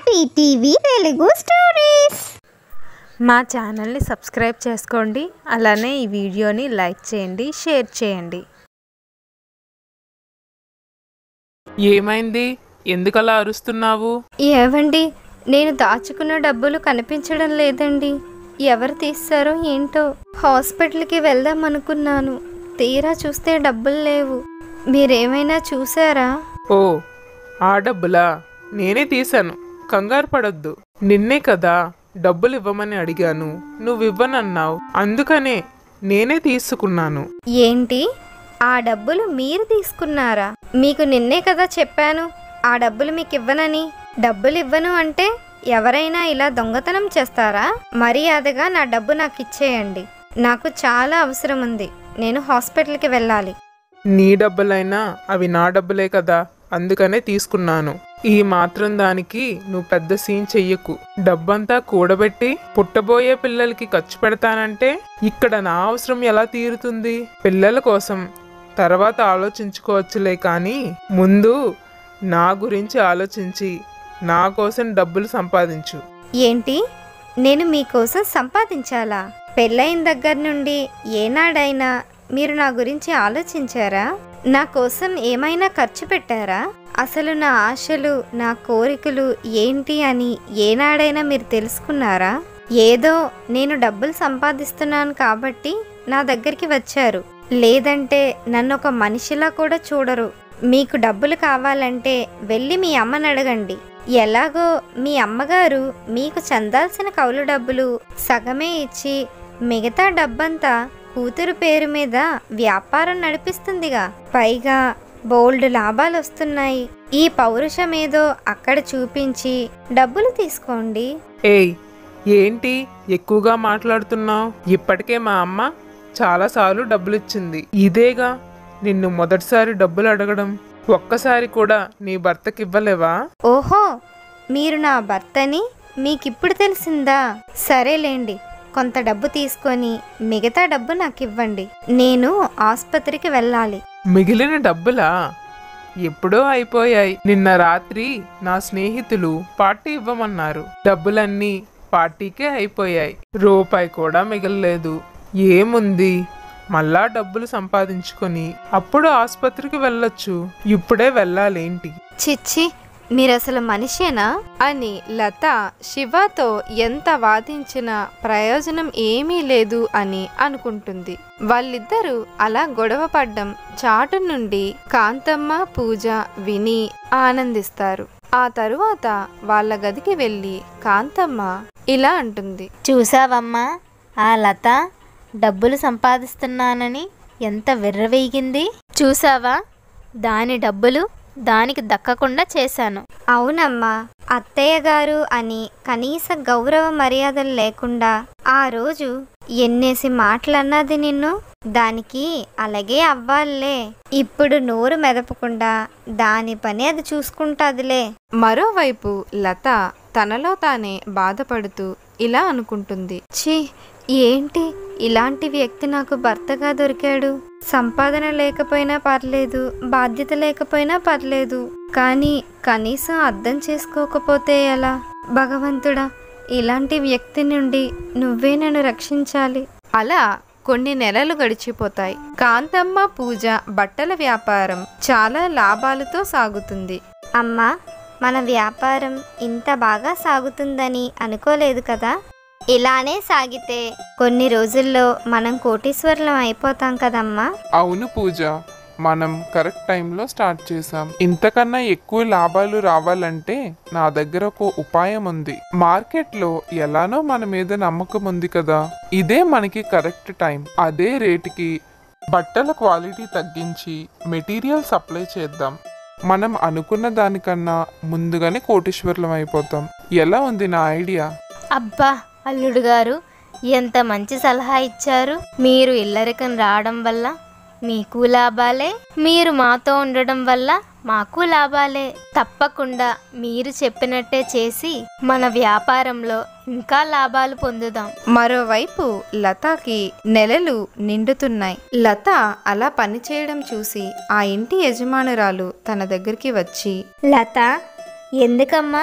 ETV Telugu stories. మా ఛానల్ని subscribe చేసుకోండి. అలానే ఈ వీడియోని లైక్ చేయండి, షేర్ చేయండి. ఏమైంది? ఎందుకలా అరుస్తున్నావు? ఏవండి, నేను దాచుకున్న డబ్బులు కనిపించడం లేదండి. ఎవరు తీస్తారో ఏంటో. హాస్పిటల్కి వెళ్దాం అనుకున్నాను, తీరా చూస్తే డబ్బులు లేవు. మీరేమైనా చూసారా? ఓ, ఆ డబ్బులా? నేనే తీశాను, కంగారు పడొద్దు. నిన్నే కదా డబ్బులు ఇవ్వమని అడిగాను, నువ్వివ్వనన్నావు. అందుకనే నేనే తీసుకున్నాను. ఏంటి, ఆ డబ్బులు మీరు తీసుకున్నారా? మీకు నిన్నే కదా చెప్పాను ఆ డబ్బులు మీకు ఇవ్వనని. డబ్బులు ఇవ్వను అంటే ఎవరైనా ఇలా దొంగతనం చేస్తారా? మర్యాదగా నా డబ్బు నాకు ఇచ్చేయండి. నాకు చాలా అవసరం ఉంది, నేను హాస్పిటల్కి వెళ్ళాలి. నీ డబ్బులైనా అవి నా డబ్బులే కదా, అందుకనే తీసుకున్నాను. ఈ మాత్రం దానికి నువ్వు పెద్ద సీన్ చెయ్యకు. డబ్బంతా కూడబెట్టి పుట్టబోయే పిల్లలకి ఖర్చు పెడతానంటే ఇక్కడ నా అవసరం ఎలా తీరుతుంది? పిల్లల కోసం తర్వాత ఆలోచించుకోవచ్చులే, కానీ ముందు నా గురించి ఆలోచించి నా కోసం డబ్బులు సంపాదించు. ఏంటి, నేను మీకోసం సంపాదించాలా? పెళ్ళైన దగ్గర నుండి ఏనాడైనా మీరు నా గురించి ఆలోచించారా? నా కోసం ఏమైనా ఖర్చు పెట్టారా? అసలు నా ఆశలు, నా కోరికలు ఏంటి అని ఏనాడైనా మీరు తెలుసుకున్నారా? ఏదో నేను డబ్బులు సంపాదిస్తున్నాను కాబట్టి నా దగ్గరికి వచ్చారు, లేదంటే నన్ను ఒక మనిషిలా కూడా చూడరు. మీకు డబ్బులు కావాలంటే వెళ్ళి మీ అమ్మని అడగండి. ఎలాగో మీ అమ్మగారు మీకు చెందాల్సిన కౌలు డబ్బులు సగమే ఇచ్చి మిగతా డబ్బంతా కూతురు పేరు మీద వ్యాపారం నడిపిస్తుందిగా. పైగా బోల్డ్ లాభాలు వస్తున్నాయి. ఈ పౌరుషం ఏదో అక్కడ చూపించి డబ్బులు తీసుకోండి. ఏయ్, ఏంటి ఎక్కువగా మాట్లాడుతున్నావు? ఇప్పటికే మా అమ్మ చాలాసార్లు డబ్బులు ఇచ్చింది. ఇదేగా నిన్ను మొదటిసారి డబ్బులు అడగడం. ఒక్కసారి కూడా నీ భర్తకి ఇవ్వలేవా? ఓహో, మీరు నా భర్తని మీకిప్పుడు తెలిసిందా? సరేలేండి, కొంత డబ్బు తీసుకొని మిగతా డబ్బు నాకు ఇవ్వండి. నేను ఆసుపత్రికి వెళ్ళాలి. మిగిలిన డబ్బులా? ఎప్పుడో అయిపోయాయి. నిన్న రాత్రి నా స్నేహితులు పార్టీ ఇవ్వమన్నారు. డబ్బులన్నీ పార్టీకే అయిపోయాయి. రూపాయి కూడా మిగలలేదు. ఏముంది, మళ్ళా డబ్బులు సంపాదించుకొని అప్పుడు ఆసుపత్రికి వెళ్ళొచ్చు. ఇప్పుడే వెళ్ళాలేంటి? చిచ్చి, మీరసలు మనిషేనా అని లత శివతో ఎంత వాదించినా ప్రయోజనం ఏమీ లేదు అని అనుకుంటుంది. వాళ్ళిద్దరూ అలా గొడవ పడ్డం చాటు నుండి కాంతమ్మ, పూజ విని ఆనందిస్తారు. ఆ తరువాత వాళ్ళ గదికి వెళ్ళి కాంతమ్మ ఇలా అంటుంది. చూసావమ్మా, ఆ లత డబ్బులు సంపాదిస్తున్నానని ఎంత విర్రవీగింది. చూసావా, దాని డబ్బులు దానికి దక్కకుండా చేశాను. అవునమ్మా, అత్తయ్య గారు అని కనీస గౌరవ మర్యాదలు లేకుండా ఆ రోజు ఎన్నేసి మాటలన్నది నిన్ను. దానికి అలాగే అవ్వాలే. ఇప్పుడు నోరు మెదపకుండా దాని పని అది చూసుకుంటాదిలే. మరోవైపు లత తనలో తానే బాధపడుతూ ఇలా అనుకుంటుంది. ఛీ, ఏంటి ఇలాంటి వ్యక్తి నాకు భర్తగా దొరికాడు. సంపాదన లేకపోయినా పర్లేదు, బాధ్యత లేకపోయినా పర్లేదు, కానీ కనీసం అర్థం చేసుకోకపోతే ఎలా? భగవంతుడా, ఇలాంటి వ్యక్తి నుండి నువ్వే నన్ను రక్షించాలి. అలా కొన్ని నెలలు గడిచిపోతాయి. కాంతమ్మ, పూజ బట్టల వ్యాపారం చాలా లాభాలతో సాగుతుంది. అమ్మా, మన వ్యాపారం ఇంత బాగా సాగుతుందని అనుకోలేదు కదా. ఇలానే సాగితే కొన్ని రోజుల్లో మనం కోటీశ్వరులం అయిపోతాం కదమ్మా. అవును పూజ, మనం కరెక్ట్ టైంలో స్టార్ట్ చేసాం. ఇంతకన్నా ఎక్కువ లాభాలు రావాలంటే నా దగ్గర ఒక ఉపాయం ఉంది. మార్కెట్లో ఎలానో మన మీద నమ్మకం ఉంది కదా, ఇదే మనకి కరెక్ట్ టైం. అదే రేటుకి బట్టల క్వాలిటీ తగ్గించి మెటీరియల్ సప్లై చేద్దాం. మనం అనుకున్న దానికన్నా ముందుగానే కోటీశ్వరులం అయిపోతాం. ఎలా ఉంది నా ఐడియా? అబ్బా అల్లుడు గారు, ఎంత మంచి సలహా ఇచ్చారు. మీరు ఇల్లరికం రావడం వల్ల మీకు లాభాలే, మీరు మాతో ఉండడం వల్ల మాకు లాభాలే. తప్పకుండా మీరు చెప్పినట్టే చేసి మన వ్యాపారంలో ఇంకా లాభాలు పొందుదాం. మరోవైపు లతకి నెలలు నిండుతున్నాయి. లత అలా పనిచేయడం చూసి ఆ ఇంటి యజమానురాలు తన దగ్గరికి వచ్చి, లత, ఎందుకమ్మా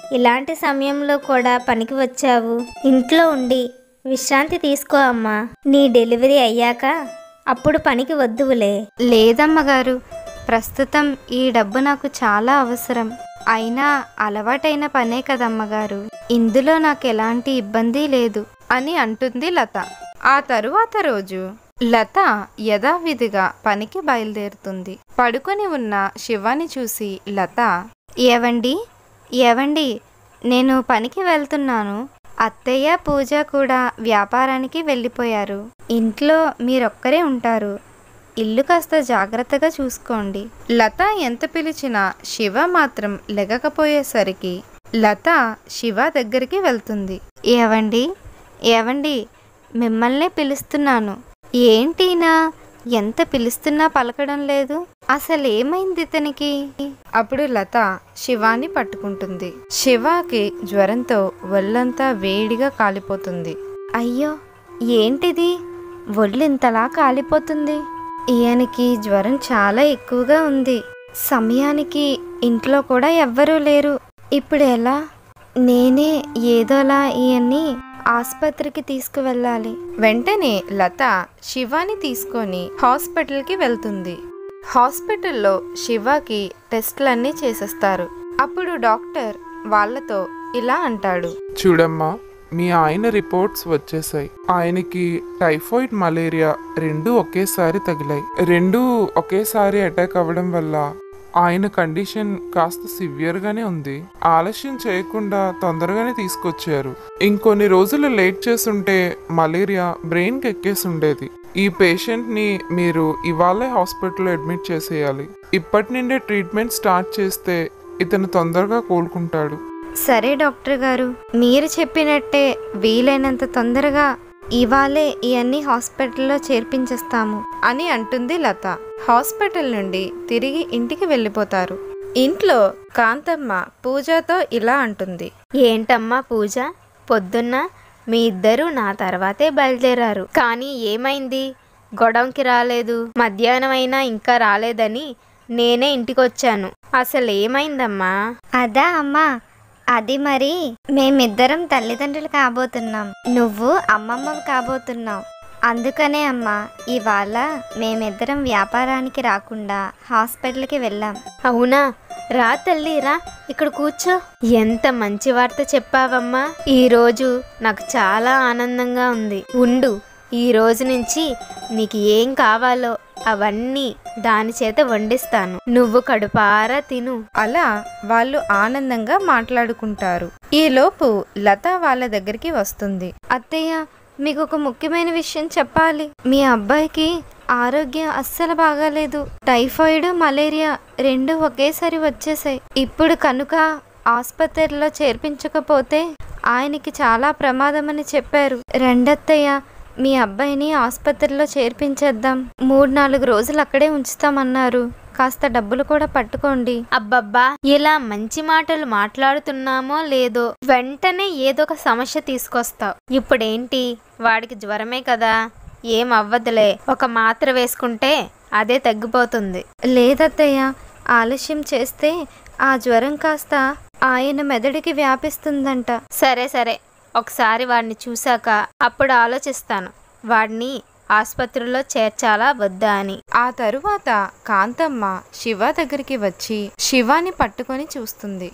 ఇలాంటి సమయంలో కూడా పనికి వచ్చావు. ఇంట్లో ఉండి విశ్రాంతి తీసుకో అమ్మా. నీ డెలివరీ అయ్యాక అప్పుడు పనికి వద్దువులే. లేదమ్మగారు, ప్రస్తుతం ఈ డబ్బు నాకు చాలా అవసరం. అయినా అలవాటైన పనే కదమ్మగారు, ఇందులో నాకు ఎలాంటి ఇబ్బంది లేదు అని అంటుంది లత. ఆ తరువాత రోజు లత యథావిధిగా పనికి బయలుదేరుతుంది. పడుకొని ఉన్న శివాని చూసి లత, ఏవండి ఏవండి, నేను పనికి వెళ్తున్నాను. అత్తయ్య పూజ కూడా వ్యాపారానికి వెళ్ళిపోయారు. ఇంట్లో మీరొక్కరే ఉంటారు. ఇల్లు కాస్త జాగ్రత్తగా చూసుకోండి. లత ఎంత పిలిచినా శివ మాత్రం లెగకపోయేసరికి లత శివ దగ్గరికి వెళ్తుంది. ఏవండి ఏవండి, మిమ్మల్నే పిలుస్తున్నాను. ఏంటినా ఎంత పిలుస్తున్నా పలకడం లేదు? అసలు ఏమైంది ఇతనికి? అప్పుడు లత శివాని పట్టుకుంటుంది. శివాకి జ్వరంతో ఒళ్ళంతా వేడిగా కాలిపోతుంది. అయ్యో, ఏంటిది? ఒళ్ళు ఇంతలా కాలిపోతుంది. ఈయనకి జ్వరం చాలా ఎక్కువగా ఉంది. సమయానికి ఇంట్లో కూడా ఎవ్వరూ లేరు. ఇప్పుడు ఎలా? నేనే ఏదోలా ఈయన్ని ఆసుపత్రికి తీసుకువెళ్ళాలి. వెంటనే లత శివాని తీసుకొని హాస్పిటల్కి వెళ్తుంది. హాస్పిటల్లో శివకి టెస్ట్లన్నీ చేసేస్తారు. అప్పుడు డాక్టర్ వాళ్ళతో ఇలా అంటాడు. చూడమ్మా, మీ ఆయన రిపోర్ట్స్ వచ్చేసాయి. ఆయనకి టైఫాయిడ్, మలేరియా రెండూ ఒకేసారి తగిలాయి. రెండూ ఒకేసారి అటాక్ అవ్వడం వల్ల ఆయన కండిషన్ కాస్త సివియర్గానే ఉంది. ఆలస్యం చేయకుండా తొందరగానే తీసుకొచ్చారు. ఇంకొన్ని రోజులు లేట్ చేసుంటే మలేరియా బ్రెయిన్కి ఎక్కేసి ఉండేది. ఈ పేషెంట్ని మీరు ఇవాళే హాస్పిటల్లో అడ్మిట్ చేసేయాలి. ఇప్పటి నుండే ట్రీట్మెంట్ స్టార్ట్ చేస్తే ఇతను తొందరగా కోలుకుంటాడు. సరే డాక్టర్ గారు, మీరు చెప్పినట్టే వీలైనంత తొందరగా ఇవాళే ఇవన్నీ హాస్పిటల్లో చేర్పించేస్తాము అని అంటుంది లత. హాస్పిటల్ నుండి తిరిగి ఇంటికి వెళ్ళిపోతారు. ఇంట్లో కాంతమ్మ పూజతో ఇలా అంటుంది. ఏంటమ్మా పూజ, పొద్దున్న మీ ఇద్దరు నా తర్వాతే బయలుదేరారు, కానీ ఏమైంది? గొడవంకి రాలేదు. మధ్యాహ్నం అయినా ఇంకా రాలేదని నేనే ఇంటికొచ్చాను. అసలు ఏమైందమ్మా? అదా అమ్మా, అది మరి మేమిద్దరం తల్లిదండ్రులు కాబోతున్నాం. నువ్వు అమ్మమ్మవి కాబోతున్నావు. అందుకనే అమ్మా ఇవాళ మేమిద్దరం వ్యాపారానికి రాకుండా హాస్పిటల్కి వెళ్ళాం. అవునా? రా తల్లి, రా ఇక్కడ కూర్చో. ఎంత మంచి వార్త చెప్పావమ్మా. ఈరోజు నాకు చాలా ఆనందంగా ఉంది. ఉండు, ఈ రోజు నుంచి నీకు ఏం కావాలో అవన్నీ దాని చేత వండిస్తాను. నువ్వు కడుపారా తిను. అలా వాళ్ళు ఆనందంగా మాట్లాడుకుంటారు. ఈలోపు లత వాళ్ళ దగ్గరికి వస్తుంది. అత్తయ్య, మీకు ఒక ముఖ్యమైన విషయం చెప్పాలి. మీ అబ్బాయికి ఆరోగ్యం అస్సలు బాగాలేదు. టైఫాయిడ్, మలేరియా రెండు ఒకేసారి వచ్చేసాయి. ఇప్పుడు కనుక ఆసుపత్రిలో చేర్పించకపోతే ఆయనకి చాలా ప్రమాదమని చెప్పారు. రెండత్తయ్య, మీ అబ్బాయిని ఆసుపత్రిలో చేర్పించేద్దాం. 3-4 రోజులు అక్కడే ఉంచుతామన్నారు. కాస్త డబ్బులు కూడా పట్టుకోండి. అబ్బబ్బా, ఇలా మంచి మాటలు మాట్లాడుతున్నామో లేదో వెంటనే ఏదో ఒక సమస్య తీసుకొస్తావు. ఇప్పుడేంటి? వాడికి జ్వరమే కదా, ఏం అవ్వదులే. ఒక మాత్ర వేసుకుంటే అదే తగ్గిపోతుంది. లేదత్తయ్య, ఆలస్యం చేస్తే ఆ జ్వరం కాస్త ఆయన మెదడుకి వ్యాపిస్తుందంట. సరే సరే, ఒకసారి వాడిని చూశాక అప్పుడు ఆలోచిస్తాను వాడిని ఆసుపత్రిలో చేర్చాలా వద్దా అని. ఆ తరువాత కాంతమ్మ శివ దగ్గరికి వచ్చి శివాని పట్టుకొని చూస్తుంది.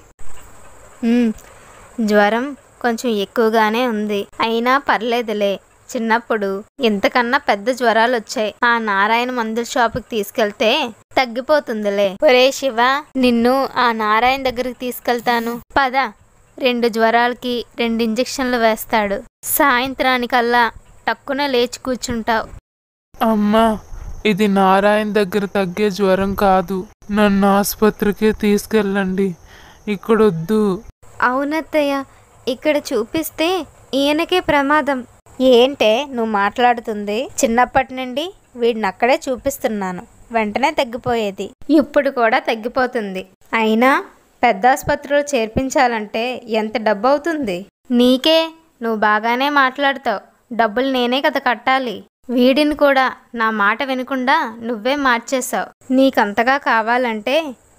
జ్వరం కొంచెం ఎక్కువగానే ఉంది, అయినా పర్లేదులే. చిన్నప్పుడు ఇంతకన్నా పెద్ద జ్వరాలు వచ్చాయి. ఆ నారాయణ మందుల షాపుకి తీసుకెళ్తే తగ్గిపోతుందిలే. ఒరే శివ, నిన్ను ఆ నారాయణ దగ్గరికి తీసుకెళ్తాను పద. 2 జ్వరాలకి 2 ఇంజెక్షన్లు వేస్తాడు. సాయంత్రానికల్లా టక్కున లేచి కూర్చుంటావు. అమ్మా, ఇది నారాయణ దగ్గర తగ్గే జ్వరం కాదు. నన్ను ఆసుపత్రికి తీసుకెళ్ళండి, ఇక్కడొద్దు. అవునత్తయ్య, ఇక్కడ చూపిస్తే ఈయనకే ప్రమాదం. ఏంటే నువ్వు మాట్లాడుతుంది? చిన్నప్పటి నుండి వీడిని అక్కడే చూపిస్తున్నాను, వెంటనే తగ్గిపోయేది. ఇప్పుడు కూడా తగ్గిపోతుంది. అయినా పెద్ద ఆసుపత్రిలో చేర్పించాలంటే ఎంత డబ్బు అవుతుంది? నీకే, నువ్వు బాగానే మాట్లాడుతావు. డబ్బులు నేనే కదా కట్టాలి. వీడిని కూడా నా మాట వినకుండా నువ్వే మార్చేశావు. నీకంతగా కావాలంటే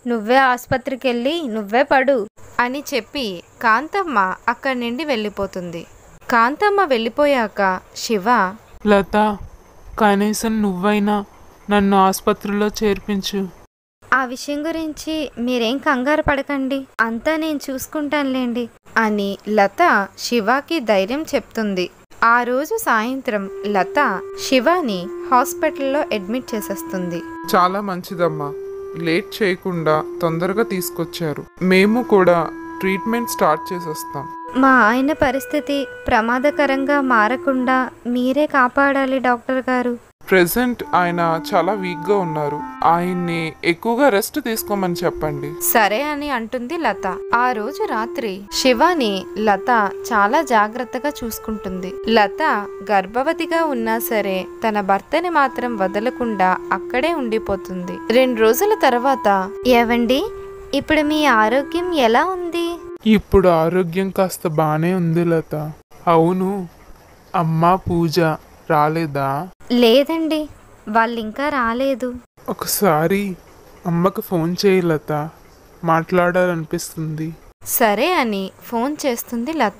నువ్వే ఆసుపత్రికి వెళ్ళి నువ్వే పడు అని చెప్పి కాంతమ్మ అక్కడి నుండి వెళ్ళిపోతుంది. కాంతమ్మ వెళ్ళిపోయాక శివ, లత, కనీసం నువ్వైనా నన్ను ఆసుపత్రిలో చేర్పించు. ఆ విషయం గురించి మీరేం కంగారు పడకండి, అంతా నేను చూసుకుంటానులేండి అని లత శివకి ధైర్యం చెప్తుంది. ఆ రోజు సాయంత్రం లత శివాని హాస్పిటల్లో అడ్మిట్ చేసేస్తుంది. చాలా మంచిదమ్మా, లేట్ చేయకుండా తొందరగా తీసుకొచ్చారు. మేము కూడా ట్రీట్మెంట్ స్టార్ట్ చేసేస్తాం. మా ఆయన పరిస్థితి ప్రమాదకరంగా మారకుండా మీరే కాపాడాలి డాక్టర్ గారు. ప్రెసెంట్ ఆయన చాలా వీక్గా ఉన్నారు. ఆయన్ని ఎక్కువగా రెస్ట్ తీసుకోమని చెప్పండి. సరే అని అంటుంది లత. ఆ రోజు రాత్రి శివాని లత చాలా జాగ్రత్తగా చూసుకుంటుంది. లత గర్భవతిగా ఉన్నా సరే తన భర్తని మాత్రం వదలకుండా అక్కడే ఉండిపోతుంది. 2 రోజుల తర్వాత, ఏవండి, ఇప్పుడు మీ ఆరోగ్యం ఎలా ఉంది? ఇప్పుడు ఆరోగ్యం కాస్త బానే ఉంది లత. అవును, అమ్మ పూజ రాలేదా? లేదండి, వాళ్ళు ఇంకా రాలేదు. ఒకసారి అమ్మకు ఫోన్ చేయి లత, మాట్లాడాలనిపిస్తుంది. సరే అని ఫోన్ చేస్తుంది లత.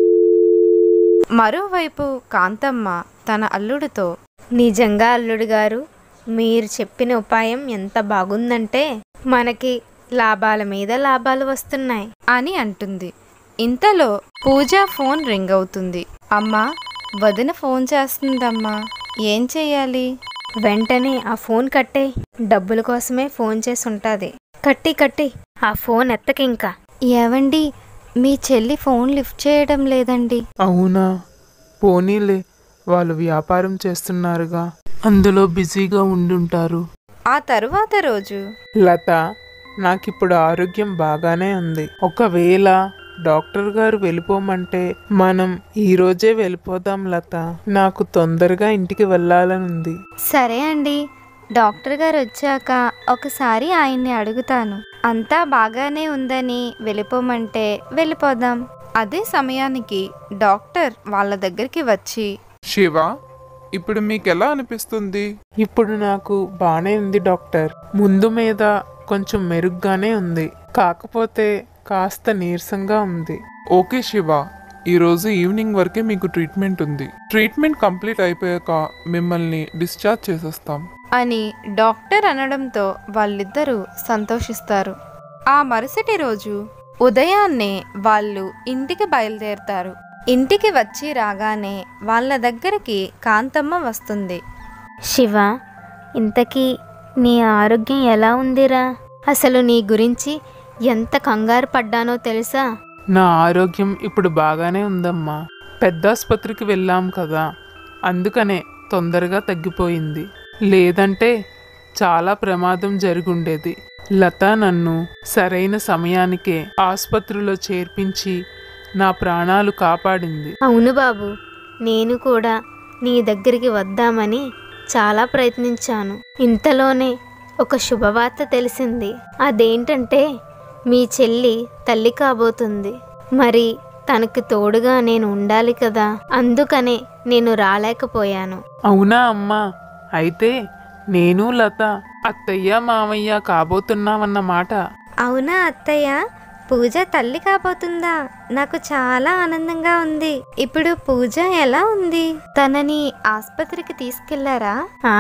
మరోవైపు కాంతమ్మ తన అల్లుడితో, నిజంగా అల్లుడు గారు, మీరు చెప్పిన ఉపాయం ఎంత బాగుందంటే మనకి లాభాల మీద లాభాలు వస్తున్నాయి అని అంటుంది. ఇంతలో పూజ ఫోన్ రింగ్ అవుతుంది. అమ్మా, వదిన ఫోన్ చేస్తుందమ్మా, ఏం చెయ్యాలి? వెంటనే ఆ ఫోన్ కట్టే. డబ్బుల కోసమే ఫోన్ చేసి ఉంటుంది. కట్టి ఆ ఫోన్ ఎత్తకింకా. ఏవండి, మీ చెల్లి ఫోన్ లిఫ్ట్ చేయడం లేదండి. అవునా, పోనీలే, వాళ్ళు వ్యాపారం చేస్తున్నారుగా, అందులో బిజీగా ఉండుంటారు. ఆ తరువాత రోజు, లత, నాకిప్పుడు ఆరోగ్యం బాగానే ఉంది. ఒకవేళ డాక్టర్ గారు వెళ్ళిపోమంటే మనం ఈరోజే వెళ్ళిపోదాం లత. నాకు తొందరగా ఇంటికి వెళ్ళాలనుంది. సరే అండి, డాక్టర్ గారు వచ్చాక ఒకసారి ఆయన్ని అడుగుతాను. అంతా బాగానే ఉందని వెళ్ళిపోమంటే వెళ్ళిపోదాం. అదే సమయానికి డాక్టర్ వాళ్ళ దగ్గరికి వచ్చి, శివ, ఇప్పుడు మీకెలా అనిపిస్తుంది? ఇప్పుడు నాకు బానే ఉంది డాక్టర్. ముందు మీద కొంచెం మెరుగ్గానే ఉంది, కాకపోతే కాస్త నీరసంగా ఉంది. ఓకే శివ, ఈరోజు ఈవినింగ్ వరకే మీకు ట్రీట్మెంట్ ఉంది. ట్రీట్మెంట్ కంప్లీట్ అయిపోయాక మిమ్మల్ని డిశ్చార్జ్ చేసేస్తాం అని డాక్టర్ అనడంతో వాళ్ళిద్దరూ సంతోషిస్తారు. ఆ మరుసటి రోజు ఉదయాన్నే వాళ్ళు ఇంటికి బయలుదేరుతారు. ఇంటికి వచ్చి రాగానే వాళ్ళ దగ్గరికి కాంతమ్మ వస్తుంది. శివ, ఇంతకీ నీ ఆరోగ్యం ఎలా ఉందిరా? అసలు నీ గురించి ఎంత కంగారు పడ్డానో తెలుసా? నా ఆరోగ్యం ఇప్పుడు బాగానే ఉందమ్మా. పెద్ద ఆసుపత్రికి వెళ్ళాం కదా, అందుకనే తొందరగా తగ్గిపోయింది. లేదంటే చాలా ప్రమాదం జరుగుండేది. లత నన్ను సరైన సమయానికే ఆసుపత్రిలో చేర్పించి నా ప్రాణాలు కాపాడింది. అవును బాబు, నేను కూడా నీ దగ్గరికి వద్దామని చాలా ప్రయత్నించాను. ఇంతలోనే ఒక శుభవార్త తెలిసింది. అదేంటంటే మీ చెల్లి తల్లి కాబోతుంది. మరి తనకి తోడుగా నేను ఉండాలి కదా, అందుకనే నేను రాలేకపోయాను. అవునా అమ్మా? అయితే నేను లత అత్తయ్య మామయ్య కాబోతున్నామన్నమాట. అవునా అత్తయ్య, పూజ తల్లి కాబోతుందా? నాకు చాలా ఆనందంగా ఉంది. ఇప్పుడు పూజ ఎలా ఉంది? తనని ఆసుపత్రికి తీసుకెళ్లారా? ఆ,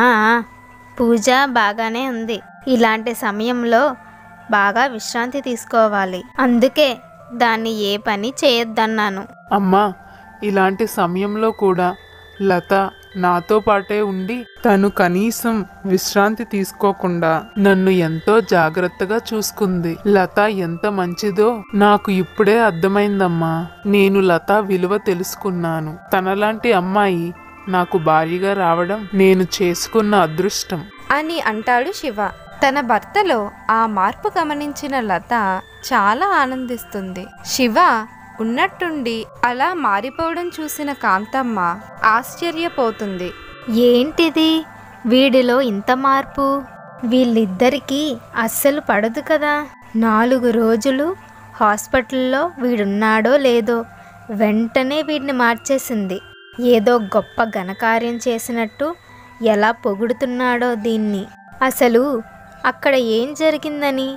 పూజ బాగానే ఉంది. ఇలాంటి సమయంలో బాగా విశ్రాంతి తీసుకోవాలి. అందుకే దాన్ని ఏ పని చేయొద్దన్నాను. అమ్మా, ఇలాంటి సమయంలో కూడా లత నాతో పాటే ఉండి తను కనీసం విశ్రాంతి తీసుకోకుండా నన్ను ఎంతో జాగ్రత్తగా చూసుకుంది. లత ఎంత మంచిదో నాకు ఇప్పుడే అర్థమైందమ్మా. నేను లత విలువ తెలుసుకున్నాను. తనలాంటి అమ్మాయి నాకు భార్యగా రావడం నేను చేసుకున్న అదృష్టం అని అంటాడు శివ. తన భర్తలో ఆ మార్పు గమనించిన లత చాలా ఆనందిస్తుంది. శివ ఉన్నట్టుండి అలా మారిపోవడం చూసిన కాంతమ్మ ఆశ్చర్యపోతుంది. ఏంటిది, వీడిలో ఇంత మార్పు? వీళ్ళిద్దరికీ అస్సలు పడదు కదా. 4 రోజులు హాస్పిటల్లో వీడున్నాడో లేదో వెంటనే వీడిని మార్చేసింది. ఏదో గొప్ప ఘనకార్యం చేసినట్టు ఎలా పొగుడుతున్నాడో దీన్ని. అసలు అక్కడ ఏం జరిగిందని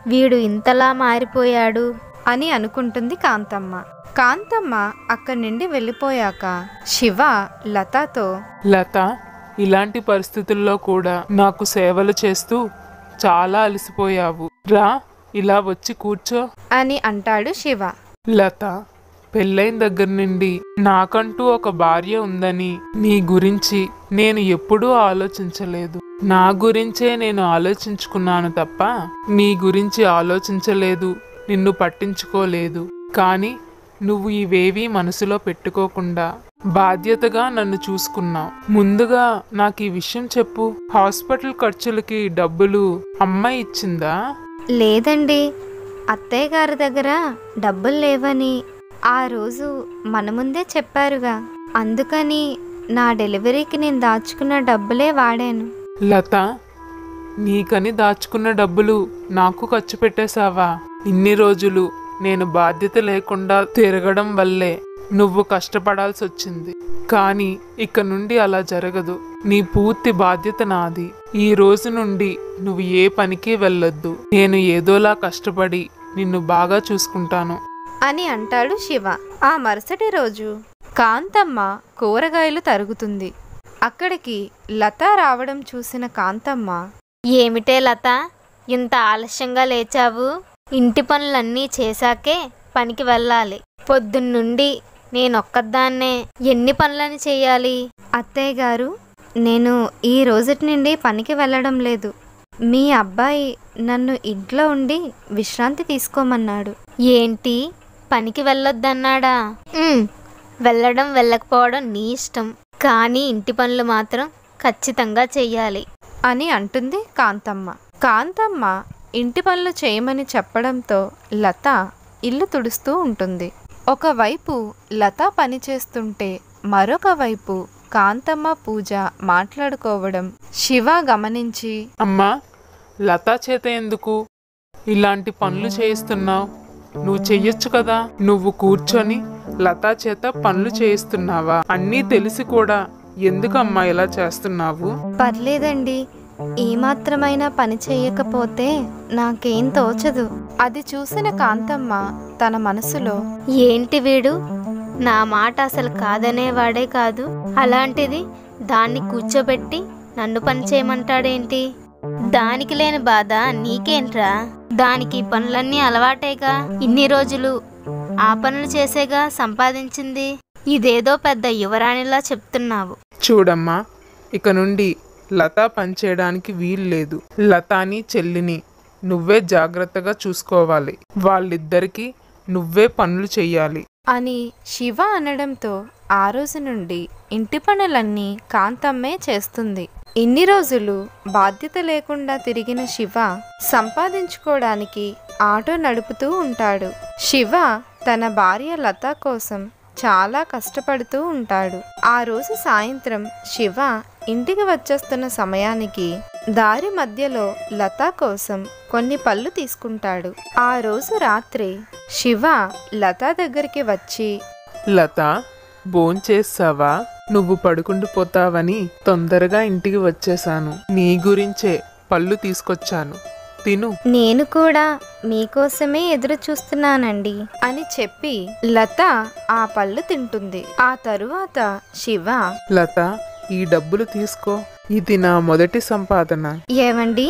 వీడు ఇంతలా మారిపోయాడు అని అనుకుంటుంది కాంతమ్మ. కాంతమ్మ అక్కడి నుండి వెళ్ళిపోయాక శివ లతతో, లత, ఇలాంటి పరిస్థితుల్లో కూడా నాకు సేవలు చేస్తూ చాలా అలసిపోయావు. రా, ఇలా వచ్చి కూర్చో అని అంటాడు శివ. లత, పెళ్ళైన దగ్గర నుండి నాకంటూ ఒక భార్య ఉందని నీ గురించి నేను ఎప్పుడూ ఆలోచించలేదు. నా గురించే నేను ఆలోచించుకున్నాను తప్ప నీ గురించి ఆలోచించలేదు, నిన్ను పట్టించుకోలేదు. కానీ నువ్వు ఇవేవీ మనసులో పెట్టుకోకుండా బాధ్యతగా నన్ను చూసుకున్నావు. ముందుగా నాకు ఈ విషయం చెప్పు. హాస్పిటల్ ఖర్చులకి డబ్బులు అమ్మాయి ఇచ్చిందా? లేదండి, అత్తయ్య గారి దగ్గర డబ్బులు లేవని ఆ రోజు మన ముందే చెప్పారుగా, అందుకని నా డెలివరీకి నేను దాచుకున్న డబ్బులే వాడాను. లత, నీకని దాచుకున్న డబ్బులు నాకు ఖర్చు పెట్టేశావా? ఇన్ని రోజులు నేను బాధ్యత లేకుండా తిరగడం వల్లే నువ్వు కష్టపడాల్సి వచ్చింది. కానీ ఇక నుండి అలా జరగదు. నీ పూర్తి బాధ్యత నాది. ఈ రోజు నుండి నువ్వు ఏ పనికి వెళ్ళొద్దు. నేను ఏదోలా కష్టపడి నిన్ను బాగా చూసుకుంటాను అని అంటాడు శివ. ఆ మరుసటి రోజు కాంతమ్మ కూరగాయలు తరుగుతుంది. అక్కడికి లత రావడం చూసిన కాంతమ్మ, ఏమిటే లత, ఇంత ఆలస్యంగా లేచావు? ఇంటి పనులన్నీ చేశాకే పనికి వెళ్ళాలి. పొద్దున్నుండి నేనొక్కదాన్నే ఎన్ని పనులని చేయాలి? అత్తయ్య గారు, నేను ఈ రోజుటి నుండి పనికి వెళ్ళడం లేదు. మీ అబ్బాయి నన్ను ఇంట్లో ఉండి విశ్రాంతి తీసుకోమన్నాడు. ఏంటి, పనికి వెళ్ళొద్దన్నాడా? వెళ్ళడం వెళ్ళకపోవడం నీ ఇష్టం, కానీ ఇంటి పనులు మాత్రం ఖచ్చితంగా చెయ్యాలి అని అంటుంది కాంతమ్మ. కాంతమ్మ ఇంటి పనులు చేయమని చెప్పడంతో లత ఇల్లు తుడుస్తూ ఉంటుంది. ఒకవైపు లత పని చేస్తుంటే మరొక వైపు కాంతమ్మ పూజ మాట్లాడుకోవడం శివ గమనించి, అమ్మా, లతా చేత ఎందుకు ఇలాంటి పనులు చేయిస్తున్నావు? నువ్వు చెయ్యొచ్చు కదా. నువ్వు కూర్చొని లతా చేత పనులు చేయిస్తున్నావా? అన్నీ తెలిసి కూడా ఎందుకమ్మా ఇలా చేస్తున్నావు? పర్లేదండి, ఏమాత్రమైనా పని చేయకపోతే నాకేం తోచదు. అది చూసిన కాంతమ్మ తన మనసులో, ఏంటి వీడు నా మాట అసలు కాదనేవాడే కాదు, అలాంటిది దాన్ని కూర్చోబెట్టి నన్ను పని చేయమంటాడేంటి? దానికి లేని బాధ నీకేంట్రా? దానికి పనులన్నీ అలవాటేగా. ఇన్ని రోజులు ఆ పనులు చేసేగా సంపాదించింది. ఇదేదో పెద్ద యువరాణిలా చెప్తున్నావు. చూడమ్మా, ఇక నుండి లతా పనిచేయడానికి వీలు లేదు. లతాని చెల్లిని నువ్వే జాగ్రత్తగా చూసుకోవాలి. వాళ్ళిద్దరికీ నువ్వే పనులు చెయ్యాలి అని శివ అనడంతో ఆ రోజు నుండి ఇంటి పనులన్నీ కాంతమ్మే చేస్తుంది. ఇన్ని రోజులు బాధ్యత లేకుండా తిరిగిన శివ సంపాదించుకోవడానికి ఆటో నడుపుతూ ఉంటాడు. శివ తన భార్య లత కోసం చాలా కష్టపడుతూ ఉంటాడు. ఆ రోజు సాయంత్రం శివ ఇంటికి వచ్చేస్తున్న సమయానికి దారి మధ్యలో లత కోసం కొన్ని పళ్ళు తీసుకుంటాడు. ఆ రోజు రాత్రి శివ లత దగ్గరికి వచ్చి, లత, భోంచేసావా? నువ్వు పడుకుండిపోతావని తొందరగా ఇంటికి వచ్చేసాను. నీ గురించే పళ్ళు తీసుకొచ్చాను, తిను. నేను కూడా మీకోసమే ఎదురు చూస్తున్నానండి అని చెప్పి లత ఆ పళ్ళు తింటుంది. ఆ తరువాత శివ, లత, ఈ డబ్బులు తీసుకో. ఇది నా మొదటి సంపాదన. ఏవండి,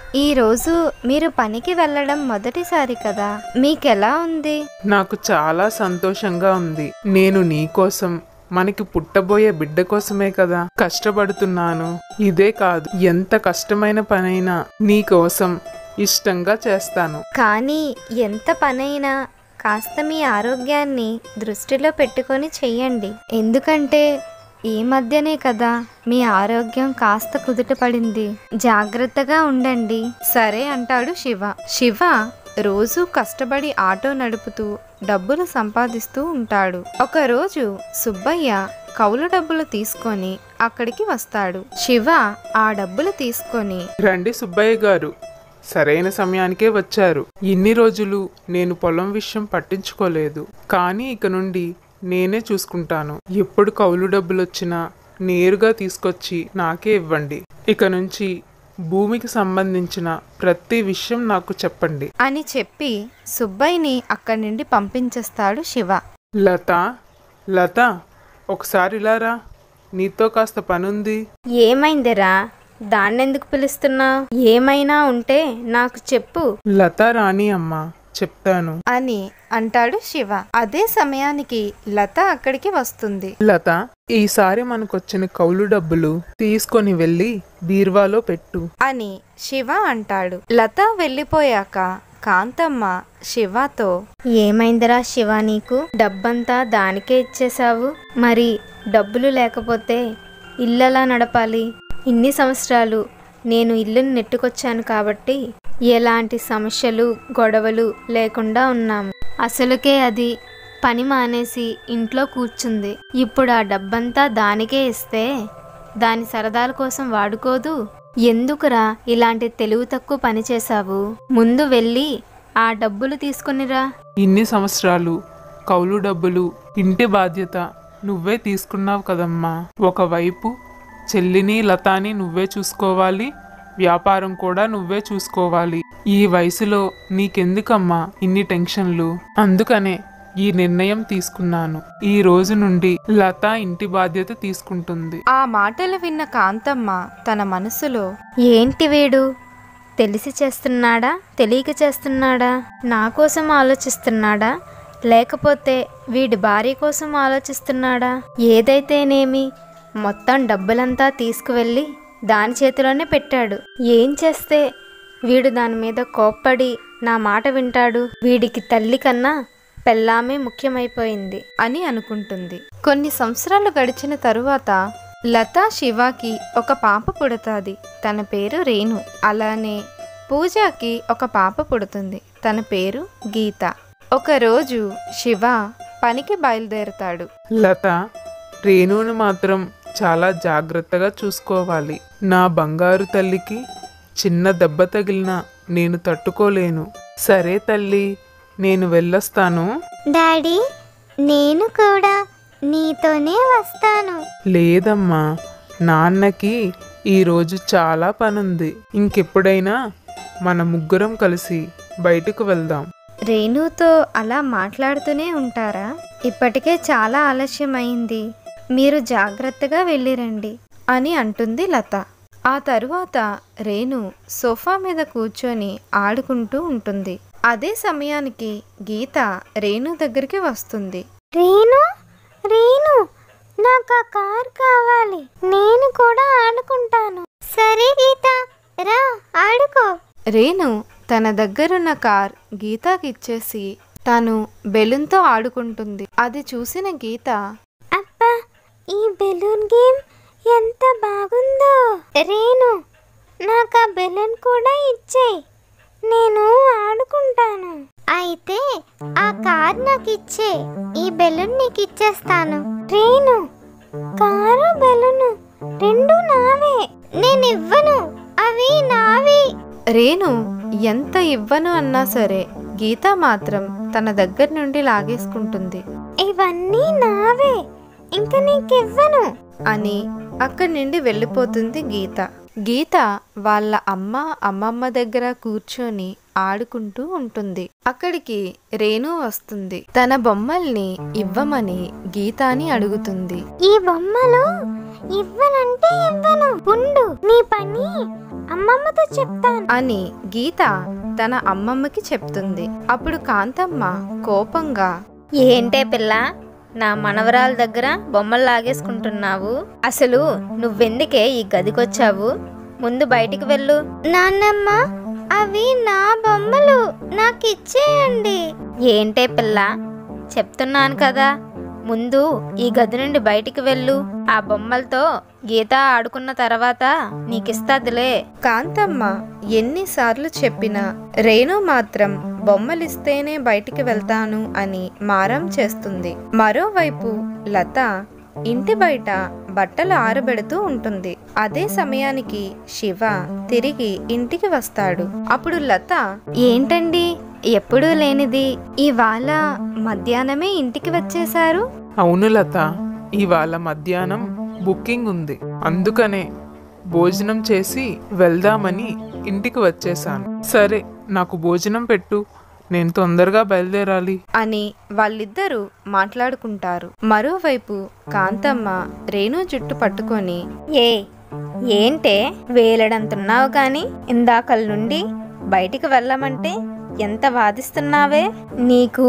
ఈరోజు మీరు పనికి వెళ్ళడం మొదటిసారి కదా, మీకెలా ఉంది? నాకు చాలా సంతోషంగా ఉంది. నేను నీ కోసం, మనకి పుట్టబోయే బిడ్డ కోసమే కదా కష్టపడుతున్నాను. ఇదే కాదు, ఎంత కష్టమైన పనైనా నీ కోసం ఇష్టంగా చేస్తాను. కానీ ఎంత పనైనా కాస్త మీ ఆరోగ్యాన్ని దృష్టిలో పెట్టుకొని చెయ్యండి. ఎందుకంటే ఈ మధ్యనే కదా మీ ఆరోగ్యం కాస్త కుదుటపడింది. జాగ్రత్తగా ఉండండి. సరే అంటాడు శివ. శివ రోజు కష్టపడి ఆటో నడుపుతూ డబ్బులు సంపాదిస్తూ ఉంటాడు. ఒకరోజు సుబ్బయ్య కౌలు డబ్బులు తీసుకొని అక్కడికి వస్తాడు. శివ ఆ డబ్బులు తీసుకొని, రండి సుబ్బయ్య గారు, సరైన సమయానికే వచ్చారు. ఇన్ని రోజులు నేను పొలం విషయం పట్టించుకోలేదు, కానీ ఇక నుండి నేనే చూసుకుంటాను. ఎప్పుడు కౌలు డబ్బులు వచ్చినా నేరుగా తీసుకొచ్చి నాకే ఇవ్వండి. ఇక నుంచి భూమికి సంబంధించిన ప్రతి విషయం నాకు చెప్పండి అని చెప్పి సుబ్బయ్యని అక్కడి నుండి పంపించేస్తాడు శివ. లత, లత, ఒకసారి ఇలా రా, నీతో కాస్త పనుంది. ఏమైందిరా? దాన్నెందుకు పిలుస్తున్నావు? ఏమైనా ఉంటే నాకు చెప్పు. లత రాణి అమ్మా, చెప్తాను అని అంటాడు శివ. అదే సమయానికి లత అక్కడికి వస్తుంది. లత, ఈసారి మనకొచ్చిన కౌలు డబ్బులు తీసుకొని వెళ్ళి బీర్వాలో పెట్టు అని శివ అంటాడు. లత వెళ్ళిపోయాక కాంతమ్మ శివతో, ఏమైందిరా శివ, నీకు డబ్బంతా దానికే ఇచ్చేశావు? మరి డబ్బులు లేకపోతే ఇల్లెలా నడపాలి? ఇన్ని సంవత్సరాలు నేను ఇల్లుని నెట్టుకొచ్చాను కాబట్టి ఎలాంటి సమస్యలు గొడవలు లేకుండా ఉన్నాము. అసలుకే అది పని మానేసి ఇంట్లో కూర్చుంది. ఇప్పుడు ఆ డబ్బంతా దానికే ఇస్తే దాని సరదాల కోసం వాడుకోదు. ఎందుకురా ఇలాంటి తెలివి తక్కువ పని చేశావు? ముందు వెళ్ళి ఆ డబ్బులు తీసుకునిరా. ఇన్ని సంవత్సరాలు కౌలు డబ్బులు, ఇంటి బాధ్యత నువ్వే తీసుకున్నావు కదమ్మా. ఒకవైపు చెల్లిని లతాని నువ్వే చూసుకోవాలి, వ్యాపారం కూడా నువ్వే చూసుకోవాలి. ఈ వయసులో నీకెందుకమ్మా ఇన్ని టెన్షన్లు? అందుకనే ఈ నిర్ణయం తీసుకున్నాను. ఈ రోజు నుండి లత ఇంటి బాధ్యత తీసుకుంటుంది. ఆ మాటలు విన్న కాంతమ్మ తన మనసులో, ఏంటి వీడు తెలిసి చేస్తున్నాడా తెలియక చేస్తున్నాడా? నా కోసం ఆలోచిస్తున్నాడా లేకపోతే వీడి భార్య కోసం ఆలోచిస్తున్నాడా? ఏదైతేనేమి మొత్తం డబ్బులంతా తీసుకువెళ్ళి దాని చేతిలోనే పెట్టాడు. ఏం చేస్తే వీడు దాని మీద కోప్పడి నా మాట వింటాడు? వీడికి తల్లి కన్నా పెళ్ళామే ముఖ్యమైపోయింది అని అనుకుంటుంది. కొన్ని సంవత్సరాలు గడిచిన తరువాత లతా శివాకి ఒక పాప పుడతాది. తన పేరు రేణు. అలానే పూజకి ఒక పాప పుడుతుంది. తన పేరు గీత. ఒకరోజు శివ పనికి బయలుదేరుతాడు. లత, రేణుని మాత్రం చాలా జాగ్రత్తగా చూసుకోవాలి. నా బంగారు తల్లికి చిన్న దెబ్బ తగిలినా నేను తట్టుకోలేను. సరే తల్లి, నేను వెళ్ళొస్తాను. డాడీ, నేను కూడా నీతోనే వస్తాను. లేదమ్మా, నాన్నకి ఈరోజు చాలా పనుంది. ఇంకెప్పుడైనా మన ముగ్గురం కలిసి బయటకు వెళ్దాం. రేణుతో అలా మాట్లాడుతూనే ఉంటారా? ఇప్పటికే చాలా ఆలస్యమైంది. మీరు జాగ్రత్తగా వెళ్ళిరండి అని అంటుంది లత. ఆ తరువాత రేణు సోఫా మీద కూర్చొని ఆడుకుంటూ ఉంటుంది. అదే సమయానికి గీత రేణు దగ్గరికి వస్తుంది. రేణు, రేణు, నాకు ఆ కార్ కావాలి. నేను కూడా ఆడుకుంటాను. సరే గీత, రా ఆడుకో. రేణు తన దగ్గరున్న కార్ గీతకి ఇచ్చేసి తను బెలూన్తో ఆడుకుంటుంది. అది చూసిన గీత, అబ్బా, ఈ బెలూన్ గేమ్ ఎంత బాగుందో. రేణు, నాకు ఆ బెలూన్ కూడా ఇచ్చేయ్, నేను ఆడుకుంటాను. అయితే ఆ కార్ నాకు ఇచ్చే, ఈ బెలూన్ నీకు ఇచ్చేస్తాను. రేణు, కారు బెలూను రెండు నావే. నేను ఇవ్వను, అవి నావి. రేణు ఎంత ఇవ్వను అన్నా సరే గీత మాత్రం తన దగ్గర నుండి లాగేసుకుంటుంది. ఇవన్నీ నావే, ఇంక నీకివ్వను అని అక్కడి నుండి వెళ్ళిపోతుంది గీత. గీత వాళ్ళ అమ్మమ్మ దగ్గర కూర్చొని ఆడుకుంటూ ఉంటుంది. అక్కడికి రేణు వస్తుంది. తన బొమ్మల్ని ఇవ్వమని గీతాని అడుగుతుంది. ఈ బొమ్మలు ఇవ్వనంటే ఇవ్వను. ఉండు, నీ పని అమ్మమ్మతో చెప్తాను అని గీత తన అమ్మమ్మకి చెప్తుంది. అప్పుడు కాంతమ్మ కోపంగా, ఏంటే పిల్ల, నా మనవరాల దగ్గర బొమ్మలు లాగేసుకుంటున్నావు? అసలు నువ్వెందుకే ఈ గదికొచ్చావు? ముందు బయటికి వెళ్ళు. నాన్నమ్మ, అవి నా బొమ్మలు, నాకు ఇచ్చేయండి. ఏంటే పిల్ల, చెప్తున్నాను కదా, ముందు ఈ గది నుండి బయటికి వెళ్ళు. ఆ బొమ్మలతో గీత ఆడుకున్న తర్వాత నీకిస్తాదిలే. కాంతమ్మ ఎన్నిసార్లు చెప్పినా రేణు మాత్రం బొమ్మలిస్తేనే బయటికి వెళ్తాను అని మారం చేస్తుంది. మరోవైపు లత ఇంటి బయట బట్టలు ఆరబెడుతూ ఉంటుంది. అదే సమయానికి శివ తిరిగి ఇంటికి వస్తాడు. అప్పుడు లత, ఏంటండి ఎప్పుడూ లేనిది ఇవాళ మధ్యాహ్నమే ఇంటికి వచ్చేశారు? అవును లత, ఇవాళ మధ్యాహ్నం బుకింగ్ ఉంది. అందుకనే భోజనం చేసి వెళ్దామని ఇంటికి వచ్చేసాను. సరే, నాకు భోజనం పెట్టు, నేను తొందరగా బయలుదేరాలి అని వాళ్ళిద్దరూ మాట్లాడుకుంటారు. మరోవైపు కాంతమ్మ రేణు జుట్టు పట్టుకొని, ఏంటే వేలడంతున్నావు గాని ఇందాకల నుండి బయటికి వెళ్ళమంటే ఎంత వాదిస్తున్నావే? నీకు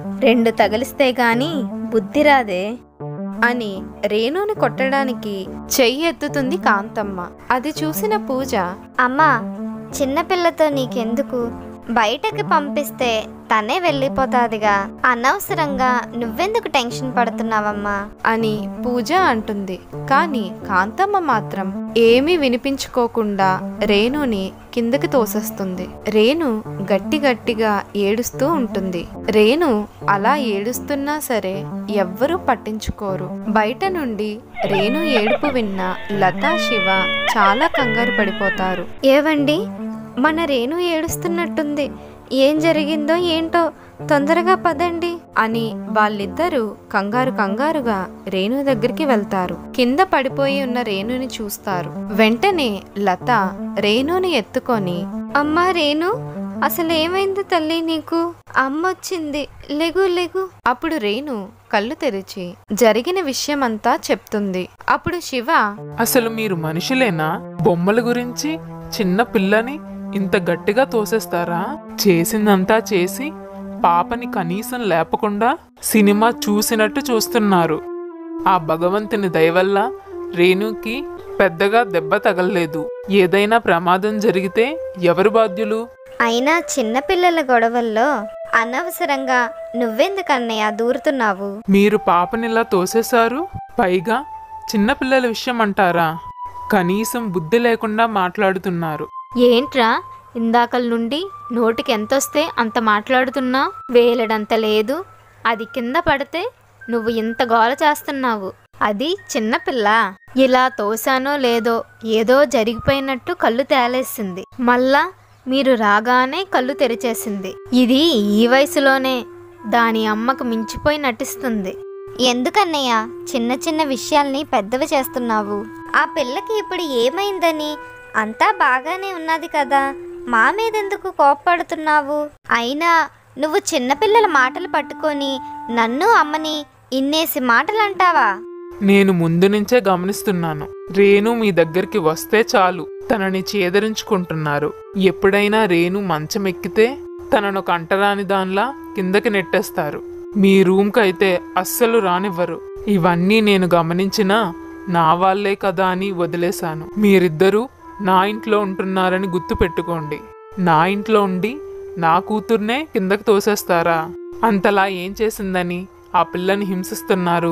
2 తగిలిస్తే గాని బుద్ధి రాదే అని రేణుని కొట్టడానికి చెయ్యి ఎత్తుతుంది కాంతమ్మ. అది చూసిన పూజ, అమ్మా, చిన్నపిల్లతో నీకెందుకు? బయటకి పంపిస్తే తనే వెళ్ళిపోతాదిగా. అనవసరంగా నువ్వెందుకు టెన్షన్ పడుతున్నావమ్మా అని పూజ అంటుంది. కానీ కాంతమ్మ మాత్రం ఏమీ వినిపించుకోకుండా రేణుని కిందకి తోసేస్తుంది. రేణు గట్టిగా ఏడుస్తూ ఉంటుంది. రేణు అలా ఏడుస్తున్నా సరే ఎవ్వరూ పట్టించుకోరు. బయట నుండి రేణు ఏడుపు విన్న లతా, శివ చాలా కంగారు పడిపోతారు. ఏవండి, మన రేణు ఏడుస్తున్నట్టుంది. ఏం జరిగిందో ఏంటో, తొందరగా పదండి అని వాళ్ళిద్దరూ కంగారుగా రేణు దగ్గరికి వెళ్తారు. కింద పడిపోయి ఉన్న రేణుని చూస్తారు. వెంటనే లత రేణుని ఎత్తుకొని, అమ్మా రేణు, అసలు ఏమైంది తల్లి నీకు? అమ్మొచ్చింది, లెగు. అప్పుడు రేణు కళ్ళు తెరిచి జరిగిన విషయమంతా చెప్తుంది. అప్పుడు శివ, అసలు మీరు మనుషులేనా? బొమ్మల గురించి చిన్న పిల్లని ఇంత గట్టిగా తోసేస్తారా? చేసిందంతా చేసి పాపని కనీసం లేపకుండా సినిమా చూసినట్టు చూస్తున్నారు. ఆ భగవంతుని దయవల్ల రేణుకి పెద్దగా దెబ్బ తగలలేదు. ఏదైనా ప్రమాదం జరిగితే ఎవరు బాధ్యులు? అయినా చిన్నపిల్లల గొడవల్లో అనవసరంగా నువ్వెందుకన్నయ్య దూరుతున్నావు? మీరు పాపనిలా తోసేశారు, పైగా చిన్నపిల్లల విషయం అంటారా? కనీసం బుద్ధి లేకుండా మాట్లాడుతున్నారు. ఏంట్రా, ఇందాకల నుండి నోటికి ఎంతొస్తే అంత మాట్లాడుతున్నా? వేలడంత లేదు. అది కింద పడితే నువ్వు ఇంత గోల చేస్తున్నావు. అది చిన్నపిల్ల. ఇలా తోసానో లేదో ఏదో జరిగిపోయినట్టు కళ్ళు తేలేసింది. మళ్ళా మీరు రాగానే కళ్ళు తెరిచేసింది. ఇది ఈ వయసులోనే దాని అమ్మకు మించిపోయి నటిస్తుంది. ఎందుకన్నయ్య చిన్న విషయాల్ని పెద్దవి చేస్తున్నావు? ఆ పిల్లకి ఇప్పుడు ఏమైందని? అంతా బాగానే ఉన్నది కదా, మా మీదెందుకు కోప్పడుతున్నావు? అయినా నువ్వు చిన్నపిల్లల మాటలు పట్టుకొని నన్ను అమ్మని ఇన్నేసి మాటలంటావా? నేను ముందు నుంచే గమనిస్తున్నాను. రేణు మీ దగ్గరికి వస్తే చాలు తనని చేదరించుకుంటున్నారు. ఎప్పుడైనా రేణు మంచం ఎక్కితే తనను కంటరాని దానిలా కిందకి నెట్టేస్తారు. మీ రూమ్కి అయితే అస్సలు రానివ్వరు. ఇవన్నీ నేను గమనించినా నా వాళ్ళే కదా అని వదిలేశాను. మీరిద్దరూ నా ఇంట్లో ఉంటున్నారని గుర్తు పెట్టుకోండి. నా ఇంట్లో ఉండి నా కూతుర్నే కిందకి తోసేస్తారా? అంతలా ఏం చేసిందని ఆ పిల్లని హింసిస్తున్నారు?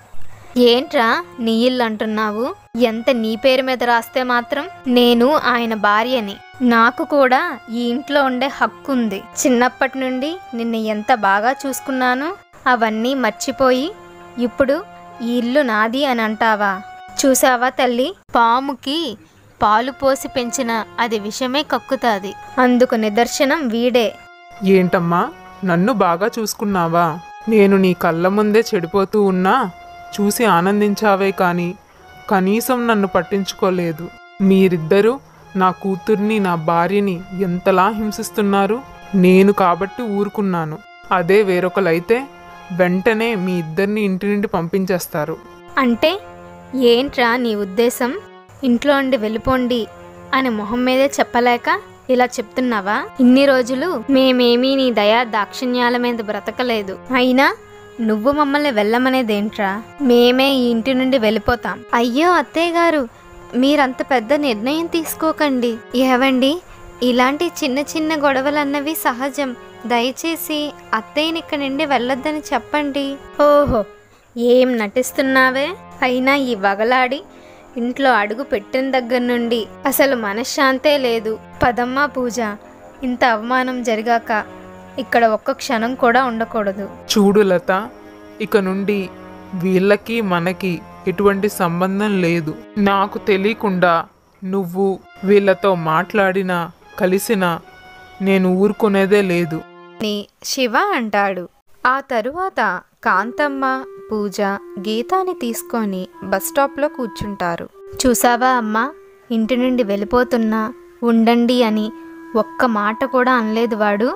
ఏంట్రా నీ ఇల్లు అంటున్నావు? ఎంత నీ పేరు మీద రాస్తే మాత్రం నేను ఆయన భార్యని. నాకు కూడా ఈ ఇంట్లో ఉండే హక్కు ఉంది. చిన్నప్పటి నుండి నిన్ను ఎంత బాగా చూసుకున్నానో అవన్నీ మర్చిపోయి ఇప్పుడు ఈ ఇల్లు నాది అని అంటావా? చూసావా తల్లి, పాముకి పాలు పోసి పెంచిన అది విషమే కక్కుతాది. అందుకు నిదర్శనం వీడే. ఏంటమ్మా, నన్ను బాగా చూసుకున్నావా? నేను నీ కళ్ళ ముందే చెడిపోతూ ఉన్నా చూసి ఆనందించావే కానీ కనీసం నన్ను పట్టించుకోలేదు. మీరిద్దరూ నా కూతుర్ని, నా భార్యని ఎంతలా హింసిస్తున్నారు. నేను కాబట్టి ఊరుకున్నాను. అదే వేరొకలైతే వెంటనే మీ ఇద్దరిని ఇంటి నుండి పంపించేస్తారు. అంటే ఏంట్రా నీ ఉద్దేశం? ఇంట్లో ఉండి వెళ్ళిపోండి అని మొహం మీదే చెప్పలేక ఇలా చెప్తున్నావా? ఇన్ని రోజులు మేమేమీ నీ దయా దాక్షిణ్యాల మీద బ్రతకలేదు. అయినా నువ్వు మమ్మల్ని వెళ్ళమనేదేంట్రా? మేమే ఈ ఇంటి నుండి వెళ్ళిపోతాం. అయ్యో అత్తయ్య గారు, మీరంత పెద్ద నిర్ణయం తీసుకోకండి. ఏవండి, ఇలాంటి చిన్న గొడవలన్నవి సహజం. దయచేసి అత్తయ్యని ఇక్కడి నుండి వెళ్ళొద్దని చెప్పండి. ఓహో, ఏం నటిస్తున్నావే? అయినా ఈ వగలాడి ఇంట్లో అడుగు పెట్టిన దగ్గర నుండి అసలు మనశ్శాంతే లేదు. పదమ్మా పూజ, ఇంత అవమానం జరిగాక ఇక్కడ ఒక్క క్షణం కూడా ఉండకూడదు. చూడు లత, ఇక నుండి వీళ్ళకి మనకి ఎటువంటి సంబంధం లేదు. నాకు తెలియకుండా నువ్వు వీళ్ళతో మాట్లాడినా కలిసినా నేను ఊరుకునేదే లేదు అని శివ అంటాడు. ఆ తరువాత కాంతమ్మ, పూజ గీతాని తీసుకొని బస్టాప్లో కూర్చుంటారు. చూసావా అమ్మా, ఇంటి నుండి వెళ్ళిపోతున్నా ఉండండి అని ఒక్క మాట కూడా అనలేదు వాడు.